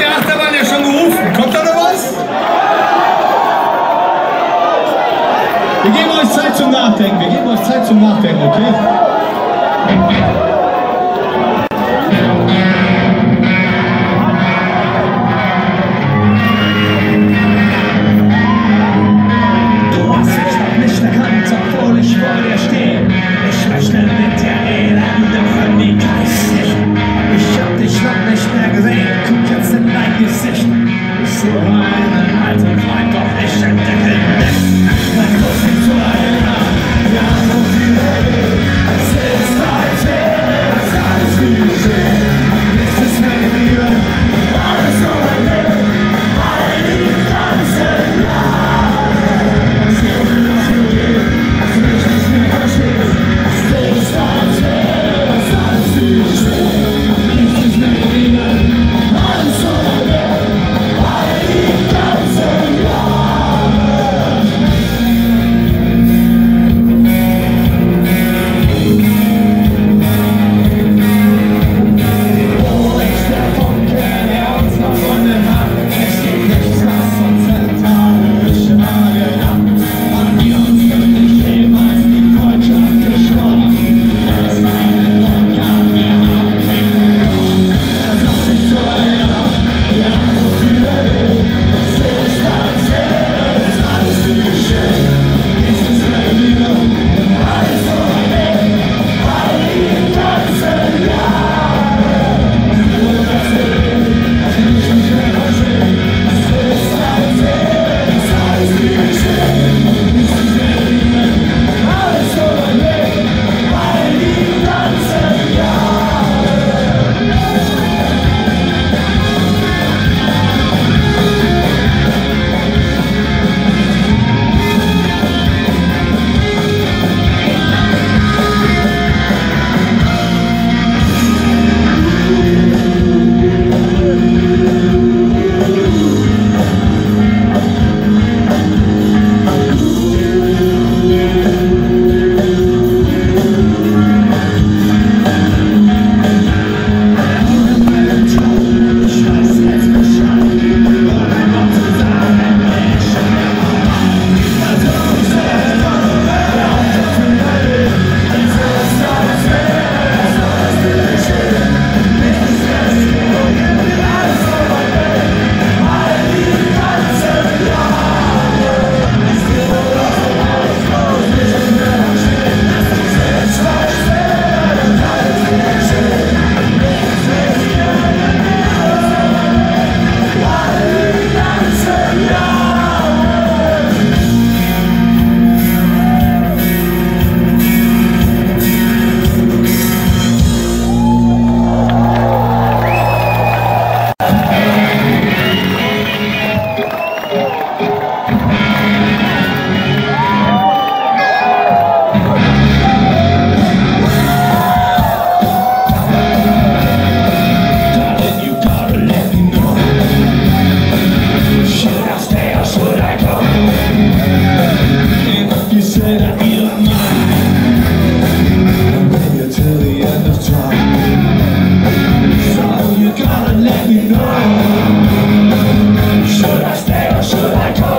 die Achterbahn ja schon gerufen. Kommt da noch was? Wir geben euch Zeit zum Nachdenken. Wir geben euch Zeit zum Nachdenken, okay? Du hast mich noch nicht erkannt, obwohl ich vor dir stehe. Ich möchte mit dir reden, doch irgendwie kann ich's nicht. Ich hab dich noch nicht mehr gesehen, guck jetzt in dein Gesicht. Ich suche einen alten Freund, doch ich entdecke dich. Mein Kuss nicht zu erinnern, ja, so viel Leben. Es ist alles wie geschehen. Nichts ist mehr geblieben, alles so mein Leben. All die ganzen Jahre. Es gibt was zu geben, was mich nicht mehr versteht. Es ist alles wie geschehen. Nichts ist mehr geblieben, alles so mein Leben. All die ganzen Jahre. Wo ist der Funke, der uns noch verbunden hat? Es gibt nichts, was uns zentralische Lage hat. Haben wir uns wirklich jemals die Freundschaft geschworen? Es ist eine Rückgang, wir haben viel verloren. Das ist nicht zu erinnern, wir haben so viel erlebt. Es ist alles wie geschehen. Nichts ist mehr geblieben, alles so mein Leben. All die ganzen Jahre. Nur das Leben, das will ich nicht mehr verstehen. Es ist alles wie geschehen. Nichts ist mehr geblieben, alles so mein Leben. All die ganzen Jahre. Ich weiß jetzt Bescheid, nur ein Wort zu sagen, ich schon mehr bereit. Also ich selber, hör auf, das zu erleben. Es ist alles wie geschehen. Nichts ist mehr geblieben, alles so mein Leben. All die ganzen Jahre. Es gibt nur noch alles, wo ich mich nicht mehr verstehe. Dass du selbst weißt, das alles wie geschehen. Nichts ist mehr geblieben, alles so mein Leben. All die ganzen Jahre. Darling, you gotta let me know. Should I stay or should I go? If you say that you're mine, I'll be here till the end of time. So you gotta let me know. Should I stay or should I go?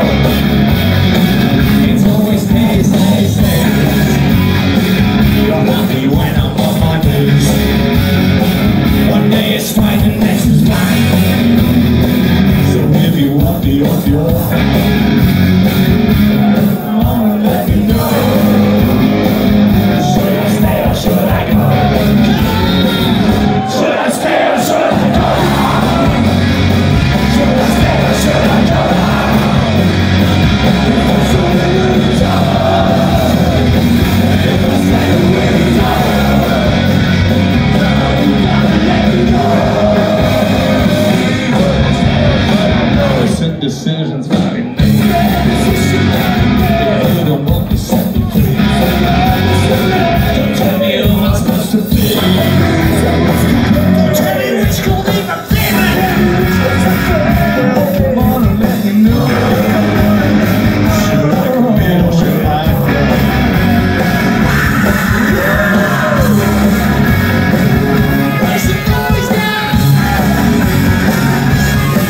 It's always stay, stay, stay. You're happy when I'm on my knees. One day it's fine and next is mine. So if you want the off your let me know. Should I stay or should I go? Should I stay or should I go? Should I stay or should I go? If I stay with each other, if I stay with each other, you gotta let me know. Recent decisions very you don't want to set me free. Don't tell me who I'm supposed to be. Don't tell me which school leave I'm feeling. Come on and let me know. Should I commit or should I fail? Raise the noise now.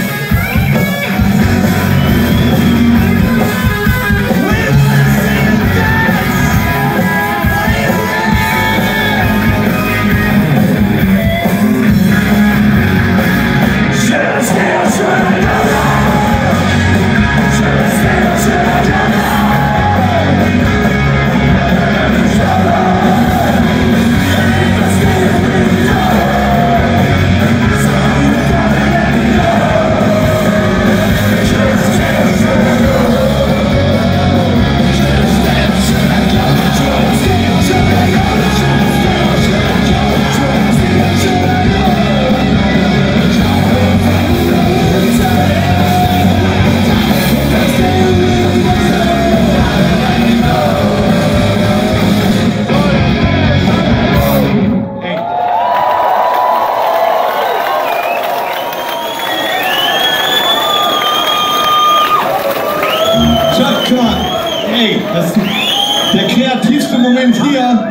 Come on. Hey, das ist der kreativste Moment hier.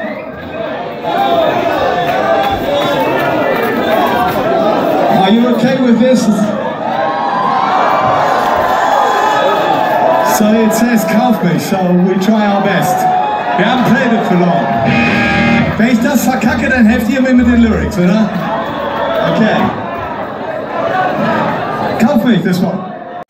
Are you okay with this? So it says kauf mich, so we try our best. Wir haben played it for long. Wenn ich das verkacke, dann helft ihr mir mit den Lyrics, oder? Okay. Kauf mich, this one.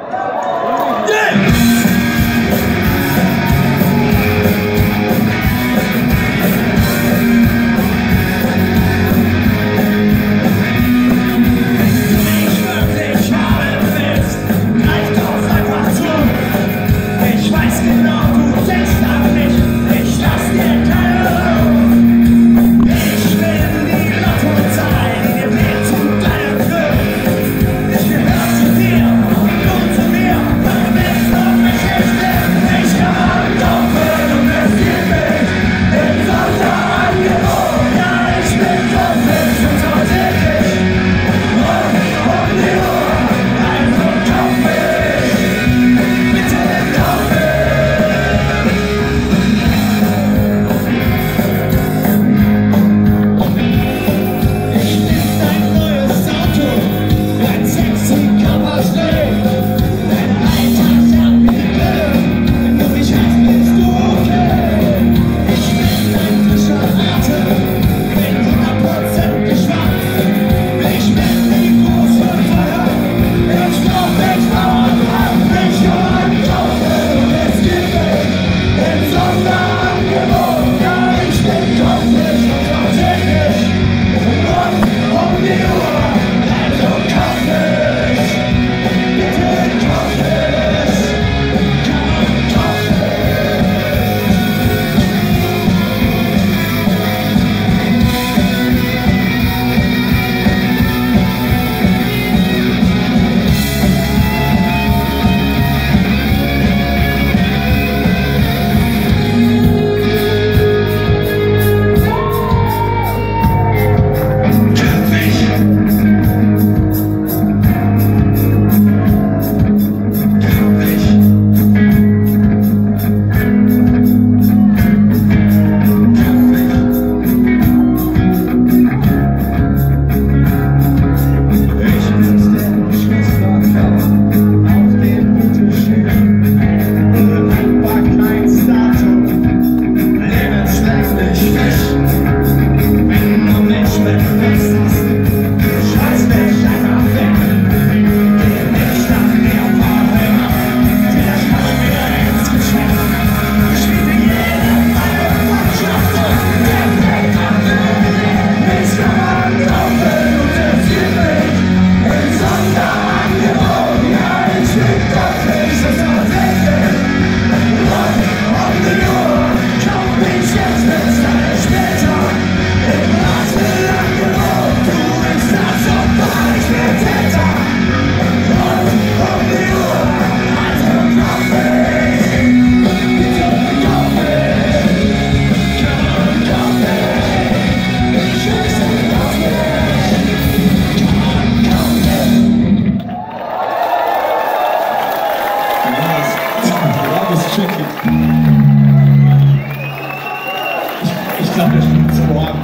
Ich glaube, der spielt zu morgen.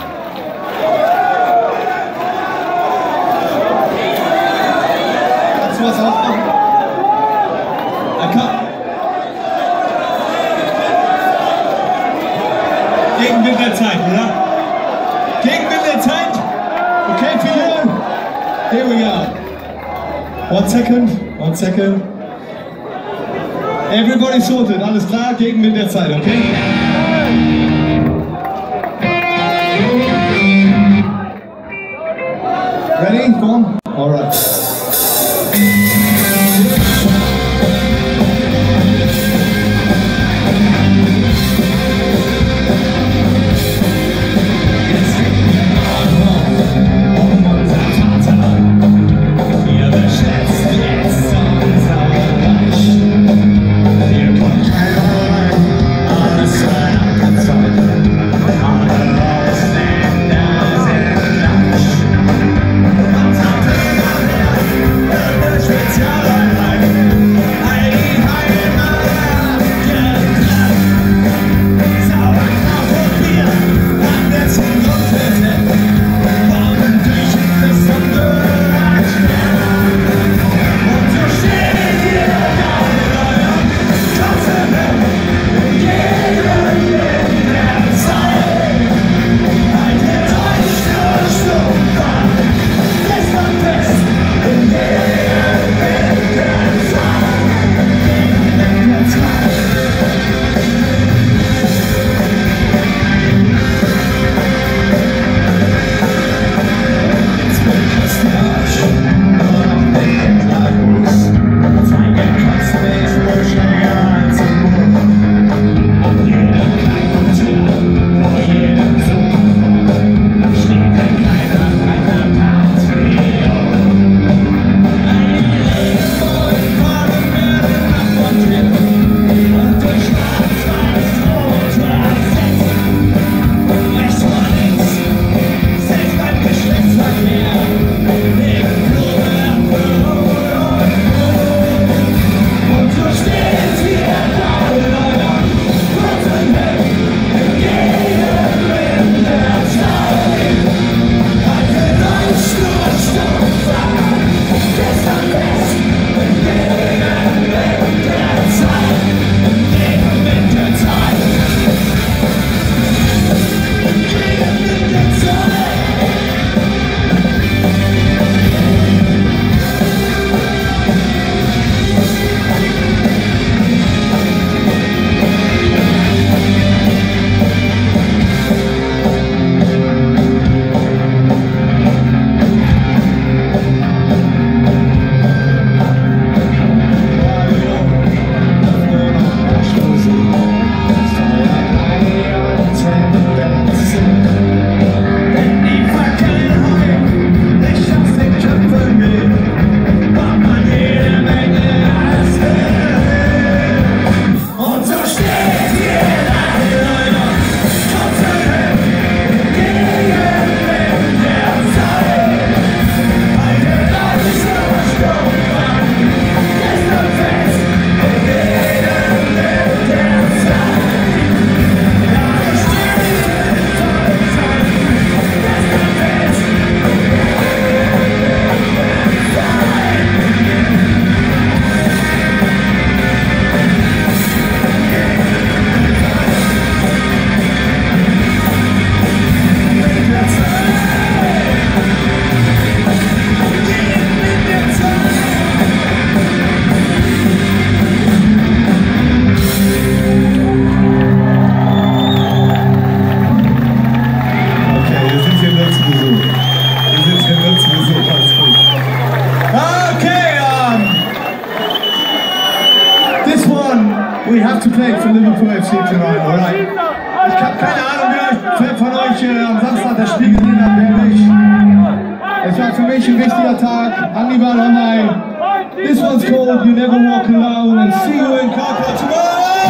Kannst du was aufmachen? Gegen Winterzeit, oder? Gegen Winterzeit? Okay for you? Here we go. 1 second, 1 second. Everybody sorted, alles klar? Gegen Winterzeit, okay? Ready? Go on. All right. to FC tonight, alright? Ich habe keine Ahnung, wer von euch am Samstag das Spiel gesehen hat, wer nicht. Es war für mich ein wichtiger Tag. Hannibal Hamay. This one's called You Never Walk Alone, and see you in Krakow tomorrow!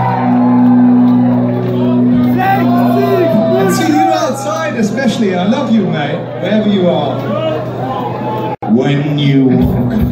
And see you outside especially. I love you, mate, wherever you are. When you walk